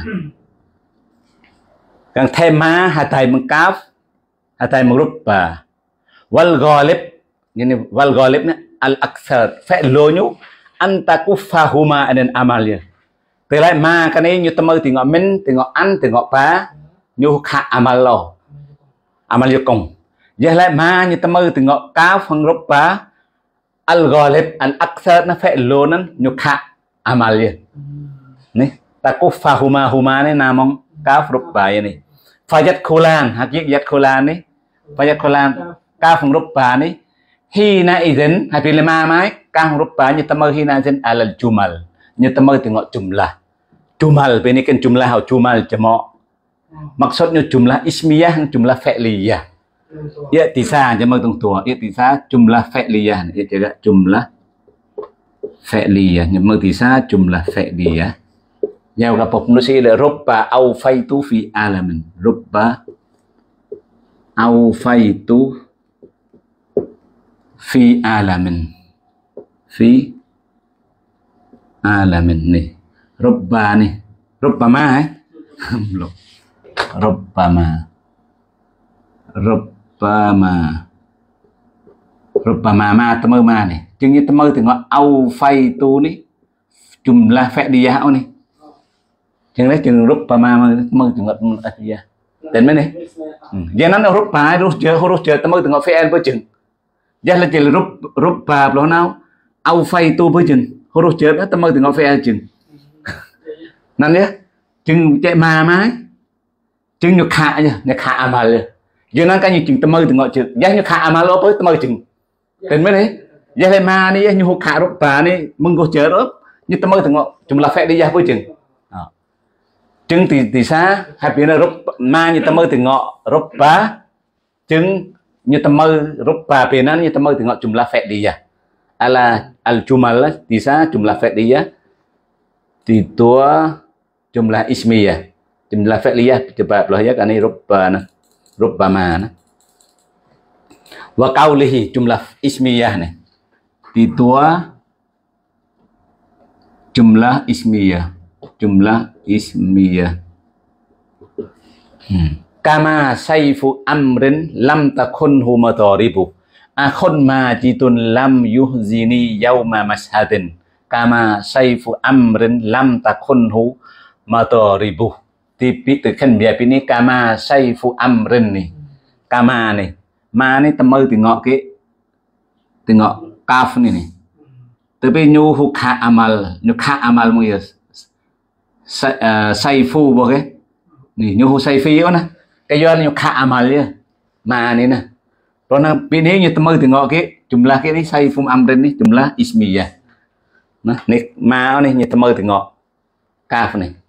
càng thêm ma hai tay bằng cáp hai tay bằng rúp và wal ghalib ini wal ghalib nè al akthar phải lôi nhú an takufahuma anen amal ya từ lại ma cái này như tầm mơ từ ngọ min từ ngọ ăn từ ngọ phá như khả amal lo amal yukong giờ lại ma như ta mơ từ ngọ cá phân rốt bá al ghalib al akthar nó phải lô nó nhục hạ amal ya này ta có pha huma này namong cá rốt bá này fayat kholan hakik yat kholan này fayat kholan cá phân rốt bá này hi na izin hay pili ma mai cá phân rốt bá như ta mơ hi na izin al jumal như ta mơ từ ngọ jumal bên này kan jumlah hau jumal jamo maksudnya jumlah ismiyah jumlah fi'liyah i'tisah jama tung tua i'tisah jumlah fi'liyah ya juga jumlah fi'liyah jama i'tisah jumlah fi'liyah nhau gặp một nó sẽ là rubba awfaitu fi alamin rubba awfaitu fi alamin nih rubba nih rubba ma belum Rubbama ma tơ ma này chừng như tơ mơ từ ngọn au phay tu ní jumlah fi'liyah này chừng đấy chừng rubbama mơ từ ngọn ya đến mấy này giờ nó rubba rút chờ tơ mơ từ ngọn fi'l với chừng giờ là chừng rubba lo nào au phay tu với chừng rút chờ đó tơ mơ từ ngọn fi'l chừngนั่นเนี่ยจึงใจมาไหมจึงnhục hạ nhỉ nhục hạ amal giờ nó cái như chừng tâm mơ từ ngọn chữ giá nhục hạ amal với tâm mơ chừng đến mấy đấy giá lại ma đi nhục hạ rốt bà đi mừng cô chờ đó như tâm mơ từ ngọn chúng là phải đi ra với chừng chừng thì xa hai bên là rốt ma như tâm mơ từ ngọn rốt bà chừng như tâm mơ rốt bà bên nó như tâm mơ từ ngọn chúng là phải đi ra ala al jumal thì xa chúng là phải đi ra thì tua jumlah ismiyah jumlah fi'liyah coba belajar kan ini rubbama wa qaulihi jumlah ismiyah nih di tua jumlah ismiyah kama sayfu amrin lam takunhu madaribu akhun majidun lam yuhzini yawma mashhadin kama sayfu amrin lam takunhu madaribu tipi từ khăn bìa này kama sayfu amrin này kama này ma này tầm mơ từ ngọ kaf này từ bên nhu hu kha amal mọi người sayfu bao cái này nhu hu sayfi đó nè cái do nhu kha amal nhá ma này nè rồi nó bên này như tầm mơ từ ngọ cái jumlah cái này sayfu amrin này jumlah ismiyah này ma này như tầm mơ từ ngọ kaf này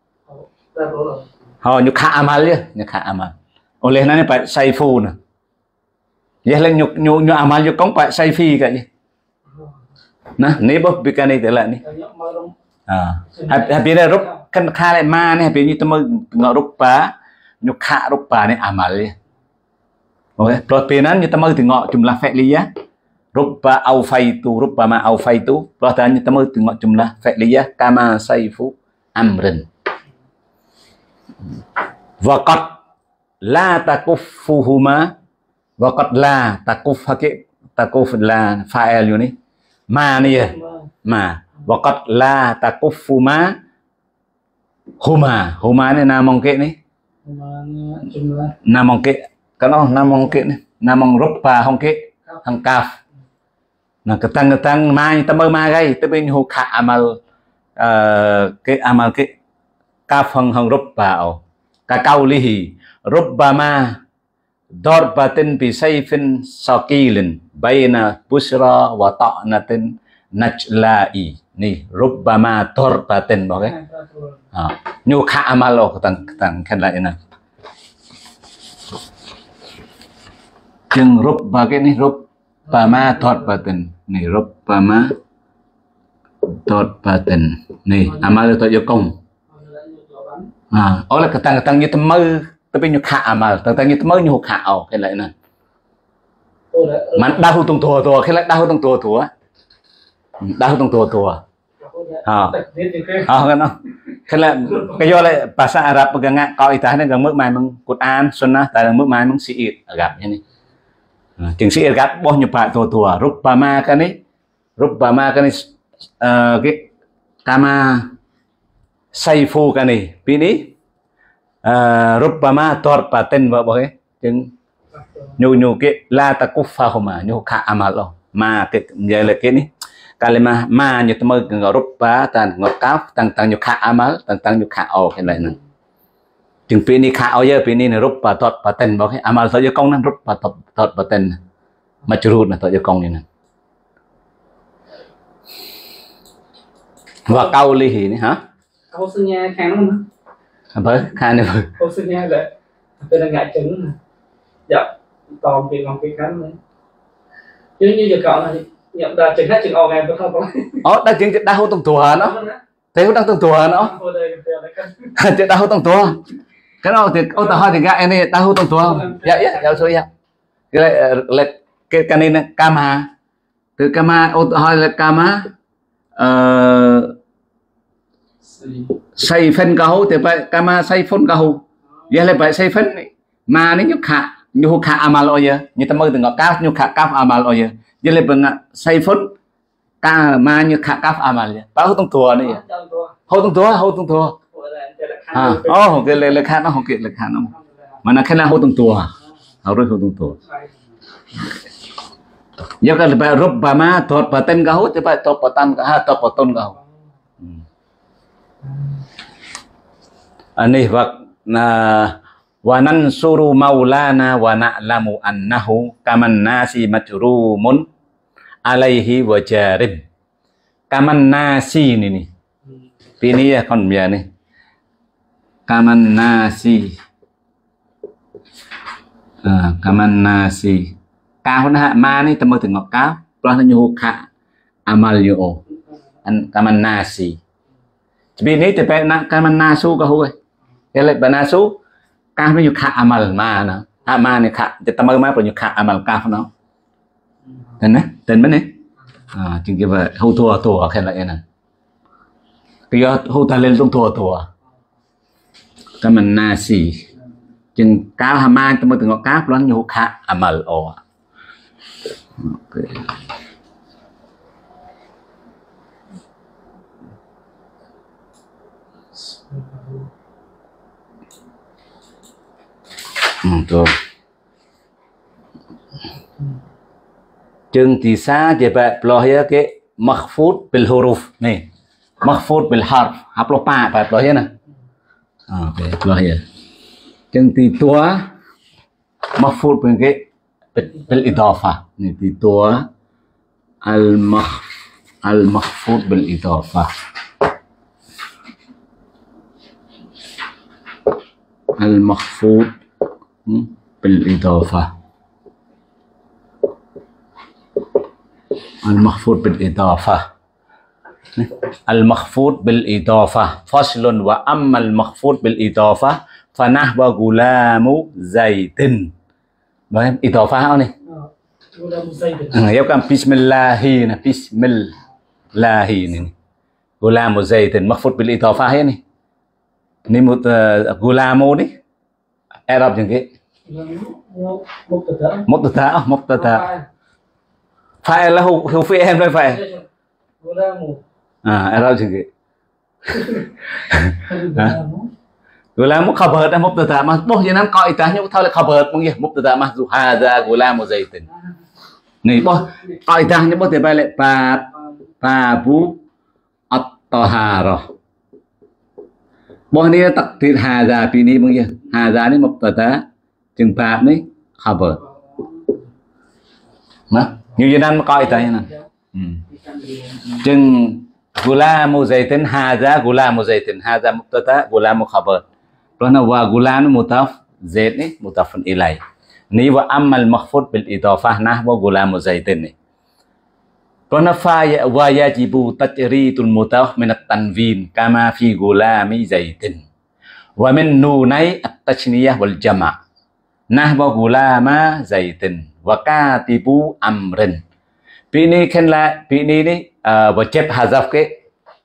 nhục hạ amal ya nhục hạ amal oleh nanya pak sayfu na ya lah nyuk amal nyuk kong pak sayfi kayaknya nah ni bos bikin ni telah ni habis rup kan kha lại ma ni habis ni temu tengok rupa nyukha rupa ni amal ya okey lepas nan ni temu tengok jumlah fi'liyah rupa ma aufaitu lepas ni temu tengok jumlah fi'liyah kama saifu amrin waqad la takuffuhuma waqad la takuf hakik takuf la fa'il yo ni ma ni ya ma waqad la takuffuma huma ni namong ke ni namong ke kan namong ke ni namong rupa hong ke hang kaf nah ketang ma ta mơ ma gai tới bên hu kha amal cái amal cái kaf hang rupa ka qaulihi rubbama darbatin bi sayfin saqilin baina busra wa ta'natin najla'i ni rubbama darbatin okay nyu kha amalo tang khen lại nè chừng rubba cái ni rubbama darbatin ni rubbama darbatin ni amal to yo công là ketang như tầm mơ tapi nyu kha amal ketang như tầm mơ nyu kha khen lại nèมันดาวตรงตัวแค่ละดาวตรงตัวดาวตรงตัวกันเนาะแค่ละก็ย่อเลยภาษาอาหรับมันก็งะกออีตาเนี่ยก็เมื่อหมายมึงกุรอานซุนนะแต่เมื่อหมายมึงซีอิดกับอย่างนี้จึงซีอิดกับบ่อยู่ปะตัวรุปปามากันนี่cái kama saifuกันนี่ปีนี้รุปปามาตอดปะเต้นบ่บ่จึงnyu cái la takuffahuma nyu kha amal lo ma cái giờ là cái này kalimah ma nyu temu ngok rupa tan ngok kaf tang nyu kha amal tang nyu kha cái này nè chừng pi ni kha giờ pi ni rupa tot paten bao cái amal sao cho công năng rupa tot paten majrur là cho công này nè và câu ly hỉ này hả câu sinh nha khang lắm với khang này câu sinh nha là tôi đang ngại trứng dạ còn việc làm việc cánh nữa chứ như giờ cậu này nhận ra chừng hết chừng ao ngày không có đã chừng đã hô tông tùa nó thấy hút đang tông tùa nó chừng đã hô tông tùa cái nào thì ô tao hỏi thì gái này đã hô tông tùa dạ dạ rồi dạ cái này kama từ kama ô tao hỏi là kama xây phân câu thì phải kama xây phân câu vậy là phải xây phân mà nó nhúc hạ nyu kha amal oye như ta mơ từng ngọc kaf nyu kha kaf amal oye giờ lại bằng say phút ca ma nyu kha kaf amal bao hốt tung thua này hốt tung thua cái lời kha nó không kịp lời kha nó mà nó khai là hốt tung thua hốt rồi hốt tung thua giờ cái là rub bama thọt và tên gấu thì phải thọt và tan cả thọt và tôn gấu anh này vật là wa nansuru maulana wa na'lamu annahu kaman nasi majrumun alaihi wa jarim kaman nasi ni ini ya kon bia ni kaman nasi cao na ma ni ta mơ từ ngọc cáo plus nó nhu kha amal yo an kaman nasi vì ní thì phải na kaman nasu ka hui cái lại banasu cao với kha amal ma nè ma này kha thì ta mơ má rồi kha amal cao nó tên mấy này chừng kia vậy hô thua khen lại nè cái hô ta lên trong thua kaman nasi chừng cao hama ta mơ từ ngọc cáo plus nhu kha amal o okay. Rồi. Chừng thì xa thì bạn lo cái mahfud bil huruf này mahfud bil harf hấp lo pa bạn lo nè okay lo here chừng thì tua mahfud bên cái bil idafa này thì tua al mahfud bil idafa al mahfud بالإضافة المخفوض بالإضافة المخفوض بالإضافة فصل وأما المخفوض بالإضافة فنحو غلام زيد باهم إضافة أني غلام زيد يبقى بسم الله بسم الله غلام زيد مخفوض بالإضافة هنا ni một gulamo đấy Arab những cái mubtada phải là hữu phi em đây phải Arab những cái gulamo khabar đó mubtada mà bố giờ năm coi ta nhưng thôi là khabar mong gì mubtada mà dù hada gulamo zaitin này bố coi ta nhưng bố thì phải lại babu at-tahara bố này tắc thịt hà già pì ní bằng gì hà già ní một tờ tá chừng bạc ní khabar mà như vậy nên coi tay nè chừng gulamu zaitin hà già gulamu zaitin hà già một tờ tá gulamu khabar rồi nó và gulam mutaf zaid ní mutafun ilai ní và amal makhfud bil idafah nahwa gulamu zaitin ní Ronafaya wa yajibu tajridul mutaf min at-tanwin kama fi gulami zaitin wa min nunai at-tasniyah wal jama' nahwa gulama zaitin wa katibu amrin pini khen lại pini ni wajib hazaf cái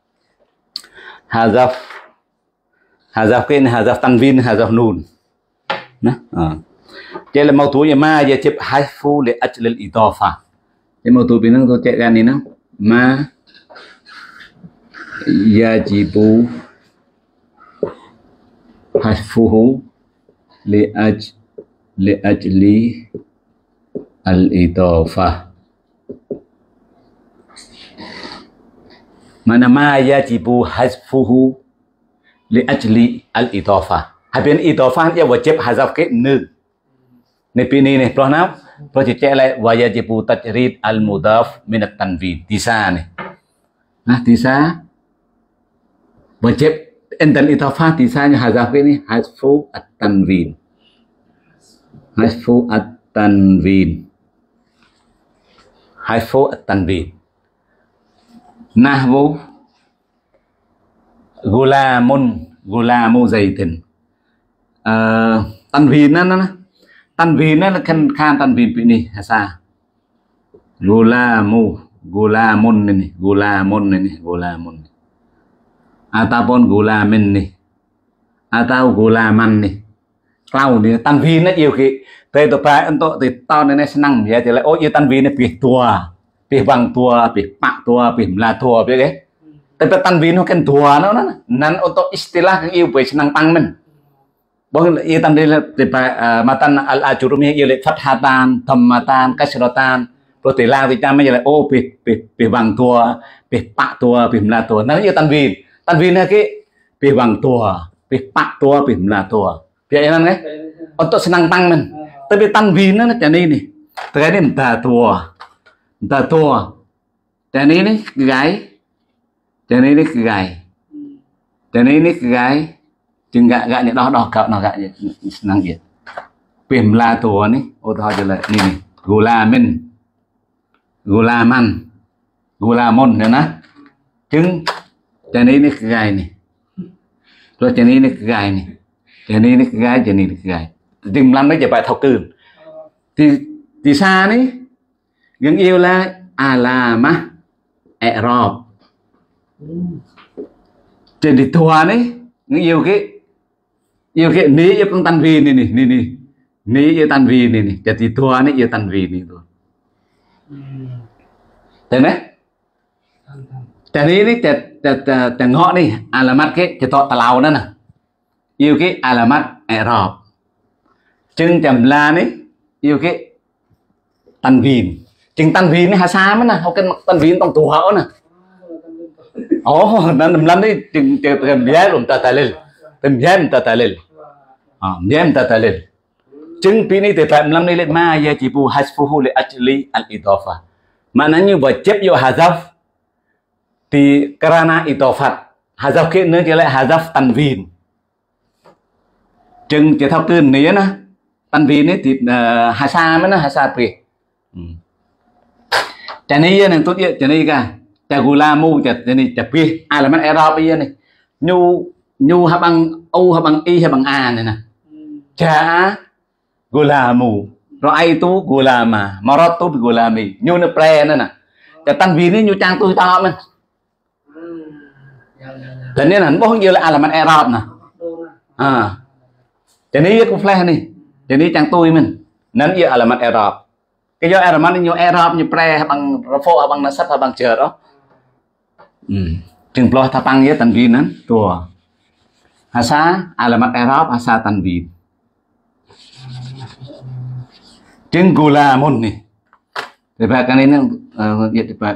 hazaf tanwin hazaf nun nah jadi là mautunya ma yajib hazfu li ajli al-idafa Jadi mau tu binang tu cek kan ini ma yajibu hasfuhu li ajli al-idafah mana ma yajibu hasfuhu li ajli al-idafah habis idafah dia wajib hazaf ke nu ni pini ni pelah nào Pro cek lại wa yajibu tajrid al mudaf min at tanwin tisa nih. Nah tisa wajib endan idafah tisanya hazaf ini hasfu at tanwin. Hasfu at tanwin. Hasfu at tanwin. Nahwu gulamu zaitin. Tanwin nó tanwin là khan tanwin ini hasa gulamun ini gulamun ataupun gulamin nih atau gulaman nih klau nih tanwin nó nhiều khi tới tập bài untuk thì tao này senang ya thì lại ôi như tanwin này bih tua bih bang tua bih pak tua bih la tua biết đấy tapi tanwin nó kan tua nó nan untuk istilah yang yêu về senang pang mình Bahkan ia tanda matan al-ajurumnya ia lek fathatan, dhammatan, kasratan, protela kita macam oh pih bang tua, pih pak tua, pih mela tua. Nanti ia tanwin ni ke pih bang tua, pih pak tua, pih mela tua. Biar kan? Untuk senang pang men. Tapi tanwin ni macam ni. Terkait ni mta tua. Dan ini kegai. Chừng gạ những đó cậu nó gạ năng gì Pìm la tùa ní ô thôi cho lại nè gulaman gulamon nữa nè chứng cho nên cái gai này rồi cho nên cái gai này cho nên cái gai tìm làm mấy giờ bài thọc cừn thì xa ní gần yêu là alama i'rab trên thì thua ní nhiều cái ní yêu con tanwin ini ní yêu tanwin ini jadi tua ní yêu tanwin itu thấy đấy jadi ini chẳng họ đi alamat cái to talau đó nè yêu cái alamat i'rab chừng chầm la ní yêu cái tanwin chừng tanwin ní hasa mà nè học cái tanwin tông tù hở nè nên làm lắm đấy chừng tìm giá luôn tatalil chừng pini thì phải làm này ma yajibu hasfuhu li ajli al idafah maknanya wajib yo hazaf di karena idafat hazaf ke nữa thì lại hazaf tanwin chừng chỉ thao cơn này nè tanwin ấy thì hasa mới nó hasa pri chả này này tốt nhất chả này cả chả gula mu chả này chả pi elemen Arab bây giờ này nhu hay bằng u hay bằng y hay bằng a này nè chả gula mu rồi ai tu gula mà marat tu gula mi nhu nó pre nữa nè chả tan vì này nhu trang tôi to mình cho nên là bao nhiêu là elemen Arab nè chả này cũng flash này chả này trang tôi mình nên yêu elemen Arab cái do elemen nhiều Arab như pre bằng rafo bằng nasab bằng chờ đó chừng ploh thapang ya tanwin nan tua hasa elemen Arab hasa tanwin chừng gulamun nih dibacakan ini ya dibaca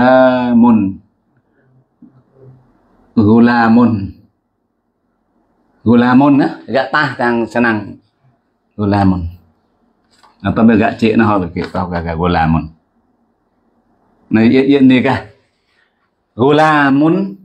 gulamun á gak tah yang senang gulamun atau gak cek nah hal kita gak gulamun nah ini kah gulamun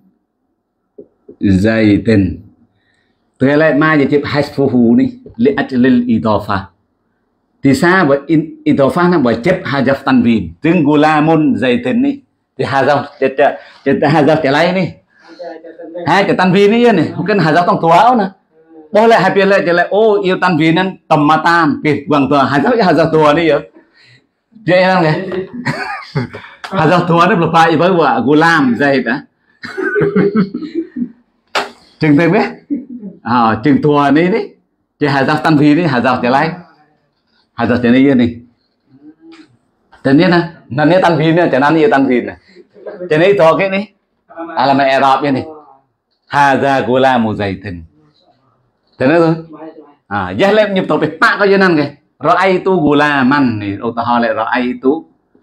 zaitin tôi lại maiจะ chụp hasfuhu nih lihat lil idofa thì sao bởi idofa nó bởi chụp hajaf tanwin tiếng gulamun zaitin nih thì hajaf hajaf cái này nih hai cái tanwin này mungkin hajaf tong tua nè boleh lại hai bên lại ô yêu tanwin nan tầm ma tam kì bằng tua hajaf tua này vậy dễ lắm kìa hajaf tua nó berapa với vợ gulam zait á chừng tên biết chừng tua này đấy chỉ hajaf tanwin này hajaf cái này hajaf cái này này tên biết nè nên này tanwin này chẳng yêu tanwin này cái này to cái này là mẹ Arab này haza gulamu zaitin thế nữa thôi giá lên nhập tàu về pak có như năng kìa ra'aitu gulaman này ô ta lại ra'aitu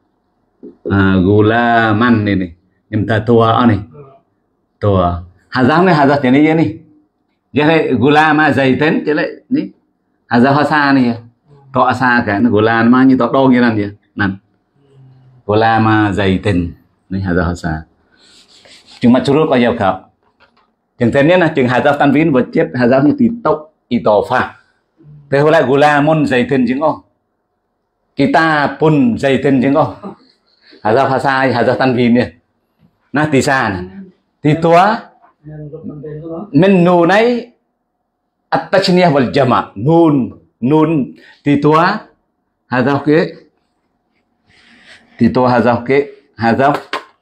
gulaman này nhưng ta tua này tua hazam này hazam thế này này giá lại gulama zaitin chứ lại ní hazam hasa này to sa cái nó gulama như to đô như này nè gulama zaitin này hazam hasa chừng mặt churuk aja kau chừng tên là chừng hajaf tanwin vật chép hajaf như titop itofa thế hồi lại gulamun zaitin chừng ô kita pun zaitin chừng ô hajaf hasa hajaf tanwin nè na tisa nè titua min nun này at-tasniyah wal jama' nun titua hajaf ke titua hajaf ke hajaf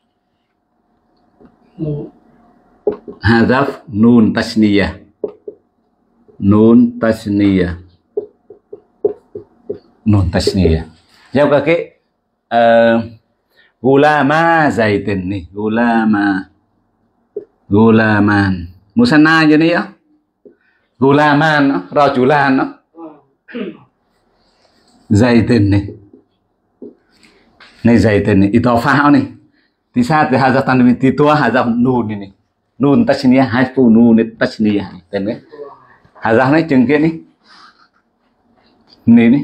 hadaf nun tasniyah giao cả cái gulama zaitin nih gulaman musanna aja nih ya gulaman rajulan zaitin nih zaitin nih idhofah nih di saat hajaf tanwin itu hajaf nun ini nun tasniyah hasfu nun tasniyah tên đấy hajaf này chừng kia này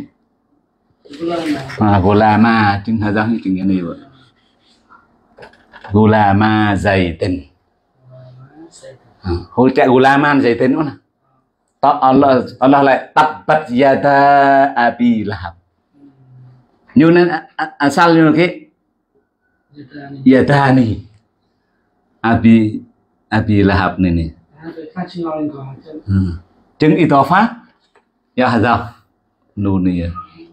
gulama chừng hajaf này chừng này vậy gulama zaitin hỗ trợ gulaman zaitin nữa nè Allah lại tabbat yada abi lahab như nên asal như cái yadani abi lahab này chừng itofa ya hazaf nun này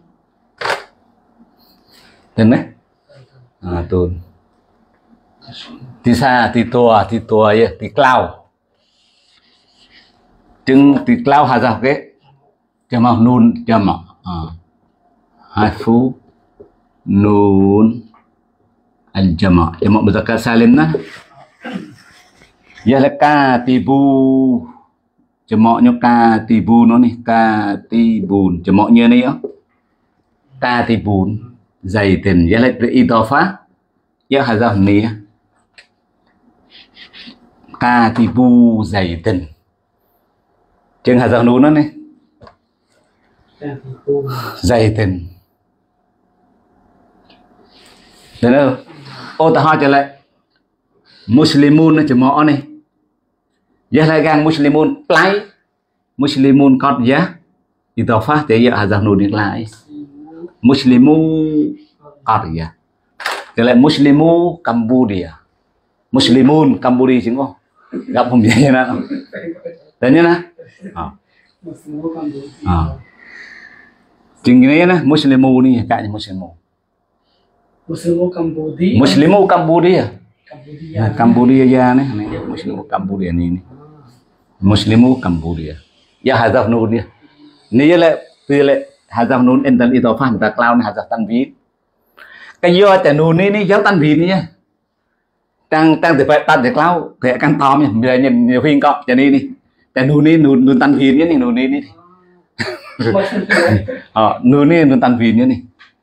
tên đấy tuần tisa titua ya tiklau chừng tiklau hazaf cái jama nun jama harfu nun al-jama' jama' muzakkar salim nah ya là katibu jamaknya katibu nó này katibun jamaknya này á katibun zaitin ya là idofa ya hazaf nih katibu zaitin chừng hazaf nun nó này zaitin đó ô ta hỏi trở lại muslimun nó chỉ mỏ này giờ lại gang muslimun play muslimun cọt giá thì tao phát thì giờ hazaf nun lại muslimu cọt giá cái lại Muslimu Cambodia Muslimun Cambodia chính không gặp không vậy nào thế nhá nè chính cái này Muslimu này cái Muslimu Muslimu Cambodia Cambodia ya này Muslimu Cambodia này Muslimu Cambodia ya hazaf nun dia ni là hazaf nun entan itofah ta cloud hazaf tanwin cái doแต่ nunนี่giáo tanwinนี่nha tăng từ phải tăng từ cloud thể căng to nha bây giờ nhìn nhiều khi có choนี่แต่ nunนี่ nun tanwinนี่ nunนี่nunนี่ nun tanwinนี่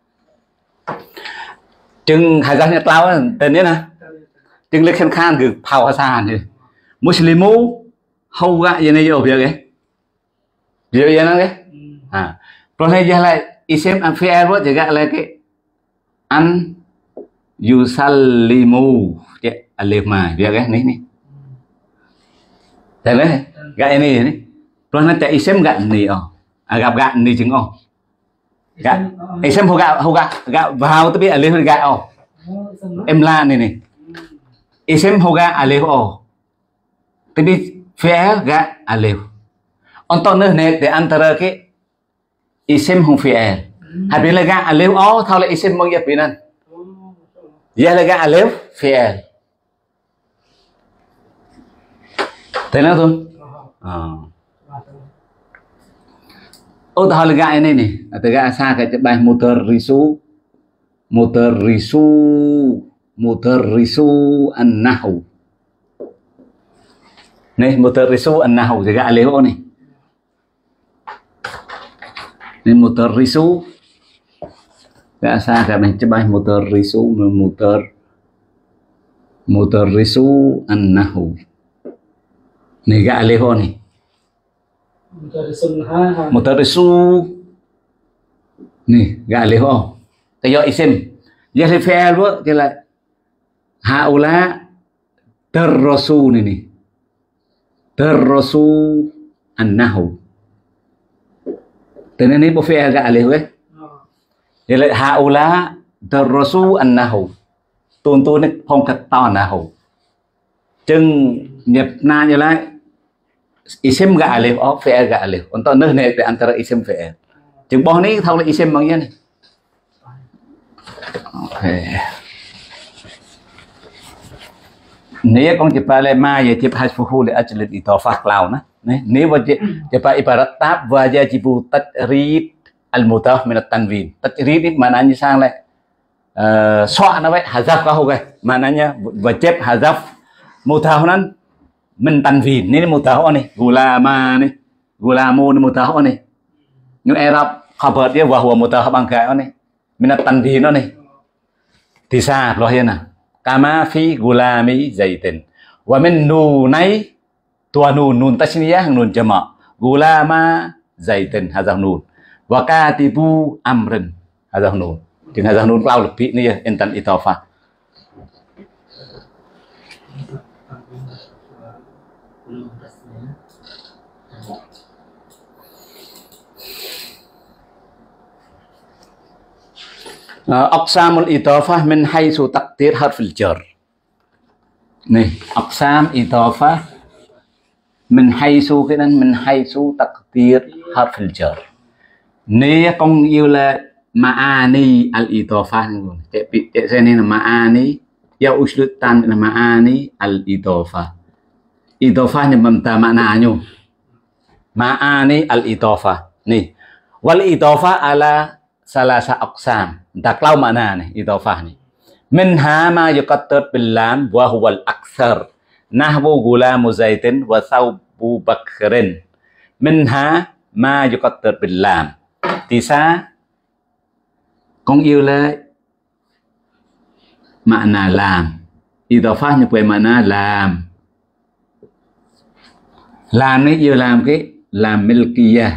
chừng hazaf nha cloud tênนี้นะchừng lịch khan khanคือเผ่าภาษานี่Muslimu hầu gạ như này vô việc ấy việc gì nó cái rồi này giờ lại isem affair đó thì gạ lại cái an yusallimu cái alif mà việc ấy này thấy đấy gạ này này rồi nó chạy isem gạ này gặp gạ này chứng không gạ isem hầu gạ vào tôi biết alif gạ em la này isem hầu gạ alif tôi biết fi'il gak alif. Untuk nih di antara ke isim hung fi'il. Habis lagi alif thau là isim mong ya pinan. Ya lagi alif fi'il. Thấy nó không? Thau lagi ini nih. Atau gak asa ke bài mutarrisu an-nahwu. Nih mutarrisu an-nahwu juga alif nih. Ini mutarrisu gak sah gak mencoba mutarrisu an-nahwu. Nih gak alif nih. Mutarrisu nih gak alif kayak isim. Jadi fi'il bu kira haula darrasu ini. Darrasu an-nahwu. Tên này bộ fi'il gak alif ấy. Vậy là haula darrasu an-nahwu. Tuần này phong cách to nahwu. Chừng nhập na như lại isim gak alif fi'il gak alif. Untuk nơi này di antara isim fi'il. Chừng bawah ini tahu lah isim bang ni. Okay. Nếu con chỉ phải ma về chỉ phải phụ để achlet itu phát lao nè. Nếu mà chỉ phải ibarat tab wajibu tajrid al-mudaf min at-tanwin. Tajrid ini maknanya sang lại soal nó vậy hazaf kau cái maknanya wajib hazaf mudaf nan min tanwin. Ini mudaf ni gulama ni gulamu ni mudaf ni. Như Arab khabar dia wa huwa mudaf bangkai ni min at-tanwin ni. Thì sao lo hiền à? Kama fi gulami zaitin. Wa min nunai tua nun tasniyah nun jama. Gulama zaitin hazaf nun. Wa katibu amrin hazaf nun. Chừng hazaf nun lao lebih ni ya intan itofah. Aqsamul idhafah min haitsu taqdir harfil jar. Nih, aqsam idhafah min haitsu cáiนั้นmin haitsu taqdir harfil jar. Nih con yêu là ma'ani al idhafah. Cek sini ma'ani ya uslutan ma'ani al idhafah. Idhafah ni memta maknanya. Ma'ani al idhafah. Nih, wal idhafah ala salasa aqsam. Tak lau mana nih idhafah nih. Minha ma yuqaddar bil lam wa huwa al aktsar. Nahwu gulamu zaitin wa thawbu bakrin. Minha ma yuqaddar bil lam. Tisa con yêu là makna lam. Idhafah như vậy makna lam. Lam này yêu làm cái lam milkiyah.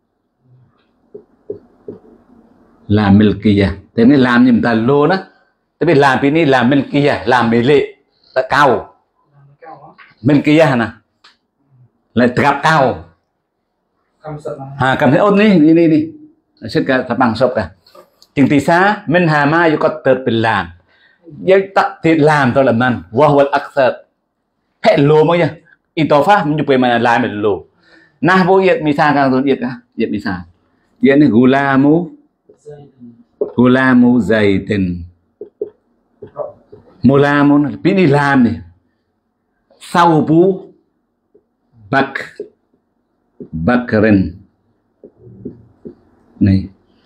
Làm milkiyah. Thế nên làm như ta lô đó. Thế vì làm cái này làm milkiyah, làm bề lệ, ta cao. Milkiyah nè. Lại gặp cao. Cảm thấy ôn đi. Sức cả ta bằng sốc cả. Chừng tí xa, min hà ma yu có tợt bình làm. ยังตักติดลามตัวนั้นว่าวัลอักษรแผ่นโลมั้งยังอินโตฟ้ามันจะเป็นมันลายเป็นโลนะพวกเอียดมีทางการตัวเอียดนะเอียดมีทางเอียดนี่กุลามูไซตินมูลามูนปีนี้ลามนี่ซาบูบักเรนนี่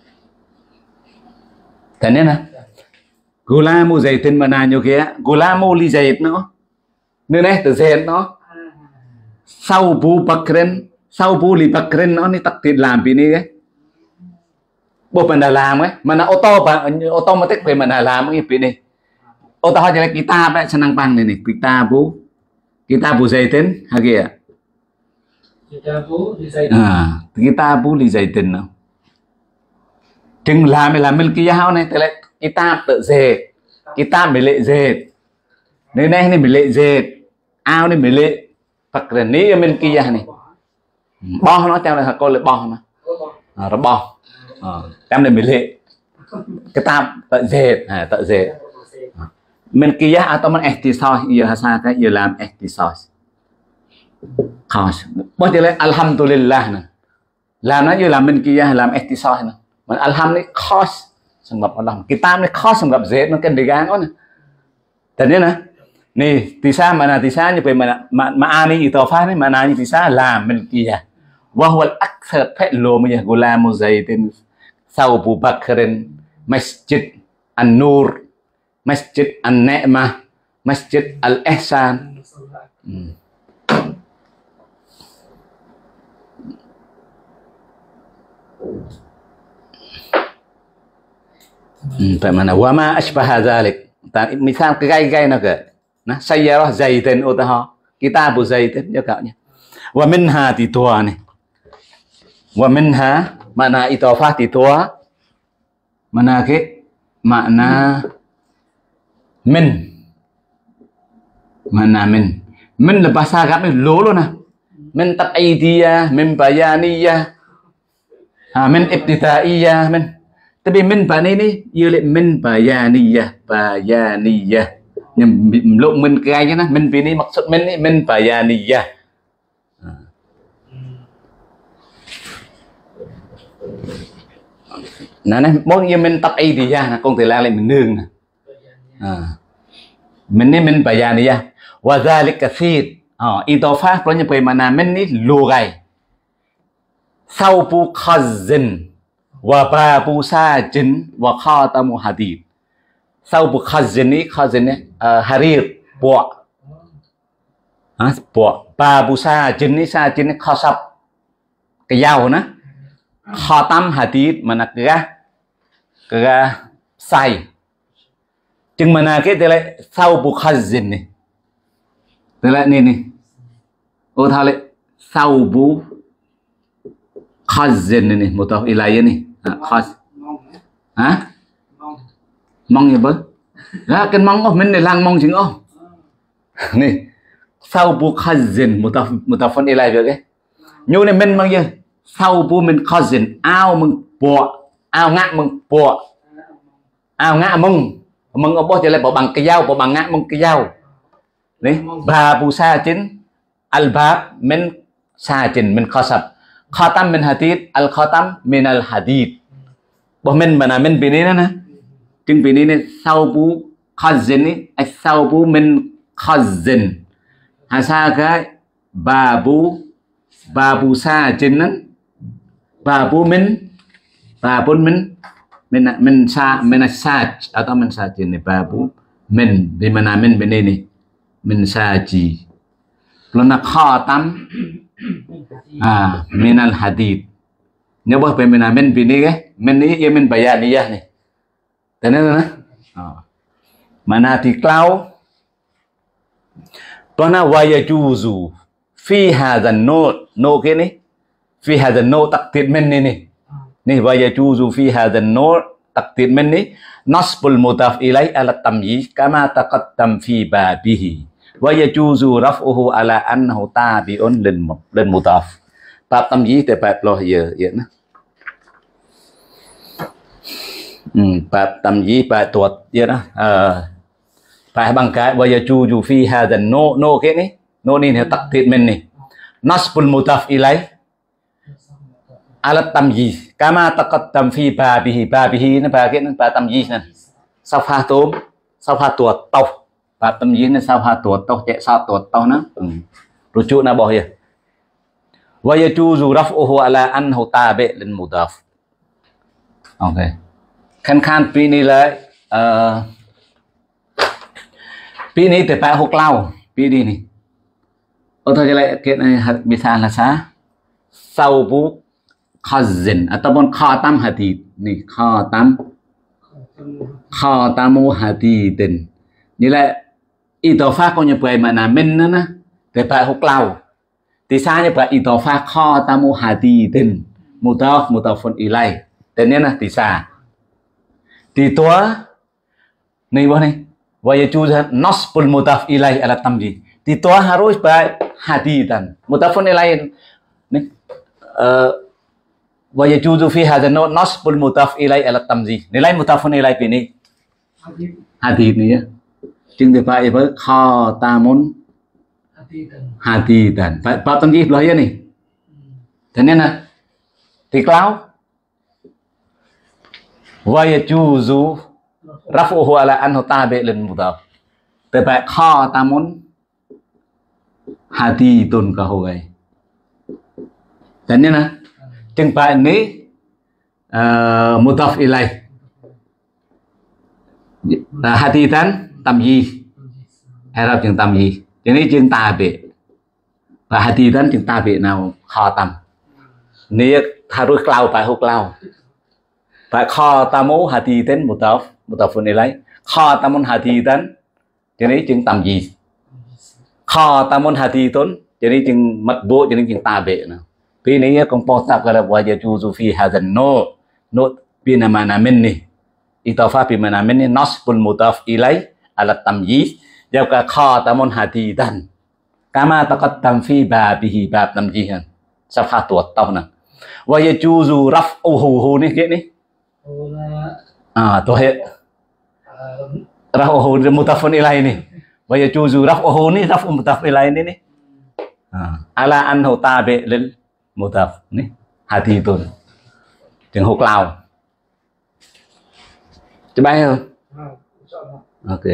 แต่เนี้ยนะกุลามูไซตินมานานอยู่แค่กุลามูลีไซต์เนาะนี่นะตัวเซนเนาะซาบูบักเรนซาบูลีบักเรนเนาะนี่ตักติดลามปีนี้ไงบุปผาลามไงมันออโต้มาติกเป็นมันลามไงปีนี้โอโต้เขาจะเรียกกีตาร์แบบชนังปังนี่กีตาร์บูไซตินฮะเกียกีตาร์บูลีไซตินเนาะจึงลามมิลกี้ยาวเนี่ยแต่ละกีตาร์เตะเซกีตาร์มิเลเซนี่มิเลเซอ้าวนี่มิเลปักเรนนี่มิลกี้ยานี่บอเนาะจำเลยเขาเลยบอนะระบอจำเลยมิเลกีตาร์เตะเซมิลกี้ยาatauมันเอติซอสiya hasaka iya lamเอติซอสขอสบอกจะเลยอัลฮัมดุลิลลาห์นะลามนั้นอยู่ลามมิลกี้ยาลามเอติซอสนะมันอัลฮัมนี่คอสสำหรับอัลฮัมกีตาร์นี่คอสสำหรับเซตมันกันดีกันก็นะแต่เนี้ยนะนี่ติซ่ามานาติซ่าจะเป็นมาอานี่อีต่อฟ้านี่มานานี่ติซ่าลามมิลกี้ยาวะฮุลอักษรเพลโลมยะกุลามุไซตินซาบูบักรินมัสยิดอันนูรมัสยิดอันเนมะมัสยิดอัลอิฮซานแต่มันว่ามาอัชบะฮะซาลิกแต่มีสามใกล้ๆนะก็นะไซยารอไซตินอุตฮะกีตาร์บุไซตินเยอะกันเนี่ยว่ามินฮาติตัวนี่ว่ามินฮามานาอิตอฟาติตัวมานาเกมานามินมานามินlepas agak ni loloนะมินตับไอเดียมินบายานียะมินอิบติดาอียะมินtapi min pak ni ia lek min bayaniyah yang belum min kaya na min ini maksud min ni min bayaniyah nah mau ia min tabaidiyah nah kong telang lek menung min ni min bayaniyah wa zalik kathir idafah punya pe mana min ni lugai saubu khazin wa babu sajin wa khatamu hadid saubu khazin ni harir puak puak babu sajin ni khasab kayau na khatam hadid mana kerah sai chừng mana cái thế lại saubu khazin ni thế lại ni ô thao lại saubu khazin ni mutaf ilayah ni khaz hả mong gì bớt ra cái mong mình này lang mong chừng nè sau bu khazin mutafan ilay được cái nhu này mình mang gì sau bu mình khazin ao mừng bọ ao ngã mừng bọ ao ngã mừng ở bao giờ lại bỏ bằng cái dao bỏ bằng ngã mừng cái dao đấy bà bu sa chính al bab mình sa chính mình khasab khatam min hadid al khatam min al hadidบ่แม่นบ่น่ะแม่นปีนี้นะจึงปีนี้เนี่ยซาบูคาซินนี่ไอ้ซาบูmin khazin hasaka babu sajinนั้นbabu min saj atau min sajin ni babu min di mana min ini min saji lana khatam minal hadid nếu bởi vì mình là mình vì cái mình ý yêu mình bayan đi này thế nên là mana thì cloud to na waya juzu fi hadha no cái này fi hadha no taqdid min ni waya juzu fi hadha no taqdid min ni nasbul mudaf ilai ala tamyiz kama taqaddam fi babihi waya juzu raf'uhu ala annahu tabi'un lil mudaf bab tamyizแต่แบบรอเยอะนะแบบtamyizแบบตรวจเยอะนะ phải bằng cái bây giờ chu dù phi hà dần no cái này no này theo tắc thiệt mình này nasbul mutaf ilai alat tamyiz kama taqaddam fi babihi nó ba cái nó ba tamyiz này sau pha tuột tàu ba tamyiz nó sau pha tuột tàu chạy sau tuột tàu nó rồi chu na bỏ here bây giờ chu dù raf'uhu ala anhu tabi' lil mudaf ok khan pi này lại pi này thì phải hộp lao pi đi này ở thôi lại cái này bisa là sao sau bu khazin ataupun khatam hadid nih khatamu hadidin như là itofa có nhập về mà là min nữa nè thì phải hộp lao thì sao như vậy itofa khatamu hadidin mutafun ilai thế nên là thì sao thì tua này bao này vậy chú ra nasbul mutaf ilai ala tamji thì tua harus by hadidan mutafun ilai này vậy chú du fi hadza nasbul mutaf ilai ala tamji nilai mutafun ilai ini hadid nàyจึงจะไปvới khatamun hadidan phải bao tamji lo ya này thế nên là thì cloud vậy chú du rafuhu ala anhu tabi' lil mudafแต่แบบข้อตามุนฮาดีตุนก็โหยแต่เนี่ยนะจึงไปนี้มุดอฟอิไลฮาดีตันตัมยีให้เราจึงตัมยีจึงนี้จึงตาเบะvàฮาดีตันจึงตาเบะnàoข้อตัมนี้ถ้ารู้กล่าวไปหกกล่าวไปข้อตามูฮาดีตันมุดอฟอิไลข้อตามุนฮาดีตันcho nên chừng tầm gì kho ta muốn hạt thì tốn cho nên chừng mất bộ cho nên chừng ta bệ nào vì này con po tập cái là bây giờ chu phi hà dần no vì là mà mình nè itofa vì mà mình nè nasbul mutaf ilai ala tamyiz giao cả kho ta muốn hạt thì tan kama taqaddam fi babihi bab tamyiz han sắp hạ tuột tao nè bây giờ chu raf'uhu này cái này tôi hết raf'uhu mutafun ilai ni. Wa yajuzu raf'uhu ni raf'u mutaf ilai ni ni. Ala anhu tabi' lil mutaf ni hadithun. Chừng hộp lao. Chứ bay không? Ok.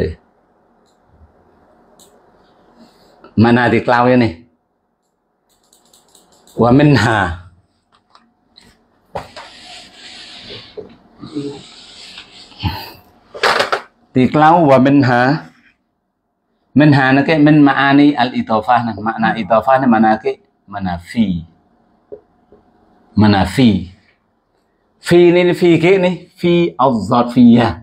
Mana di cloud ya nih. Wa minha thì cloud và minh hà nó cái minh ma'ani al itofa này makna itofa này mana cái mana fi này fi cái này fi az-zarfiyah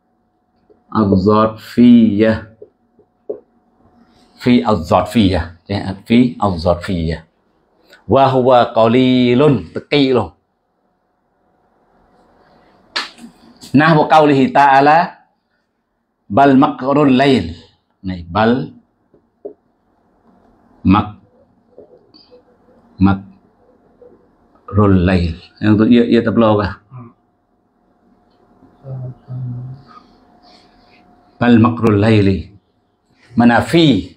fi az-zarfiyah wa huwa qalilun taqi luôn nahwu qawlihi ta'ala bal makrul lail này bal makrul lail yang tu ia tập log à bal makrul laili mana fi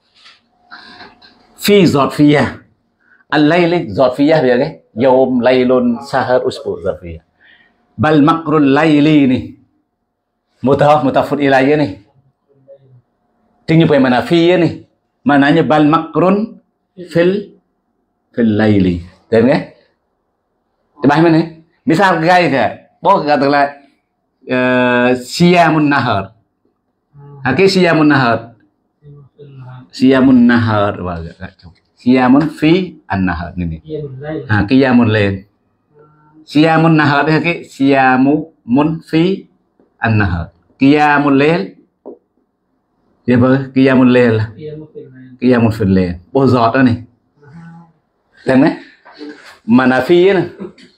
zarfiyah al laili zarfiyah dia ke yawm lailun sahar usbu zarfiyah bal makrul laili ni mutafun ilaihi nih. Tinggi pada mana fi nih. Mananya bal makrun fil laili. Thấy không? Bài mình này. Misal gai kìa. Bố kata là siyamun nahar. Cái siyamun nahar. Siyamun nahar. Siyamun fi an-nahar ini. Qiyamun lail. Siyamun nahar cái siyamun fi an-nahar. Qiyamul lail. Ya apa? Qiyamul lail. Qiyamul fil lail. Bố giọt đó này. Thấy không? Mana phi nè.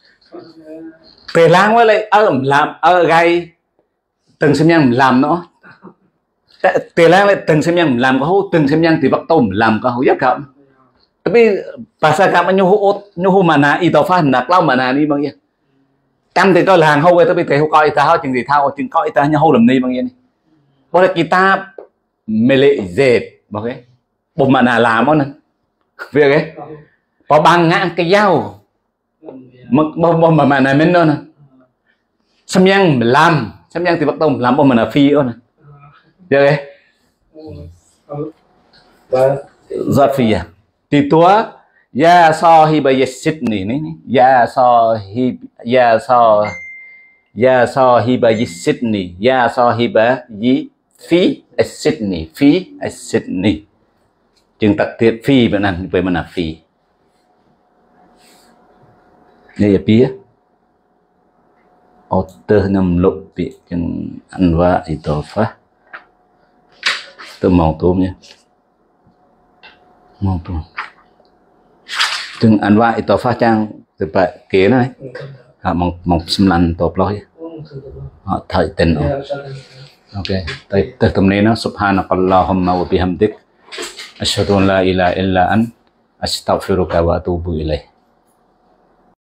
Tề lang với lại làm gai từng xem nhang làm nó. Tề lang lại từng xem nhang làm có hô từng xem nhang thì bắt tôm làm có hô giác cộng. Tapi bahasa kami nyuhu mana itofa nak lau mana ni bang ya. Cam thì coi là hàng hô tapi thì hô coi ta hô chừng gì thao chừng coi ta nhau hô làm ni bang ya ni. Boleh kita mele dệt bảo cái bom mà là làm món này việc ấy có bằng ngang cái dao bom mà này mình đó nè xăm nhang làm xăm nhang thì bắt đầu làm bom mà là phi đó nè việc ấy giọt phi à thì tua ya so hi bây giờ Sydney này ya so hi bây giờ Sydney ya so hi bây giờ phi Sydney chừng tặc thiệt phi bên này về mình là phi đây là pía author nằm lục bị chừng ăn vạ thì tổ phá tôi màu tôm nhé màu tôm chừng ăn vạ thì tổ phá trang từ bài kế này họ mong xâm lanh tổ lối họ thời tình ok tới tầm này nó subhanakallahumma wa bihamdik asyhadu an la ilaha illa ant astaghfiruka wa atubu ilaik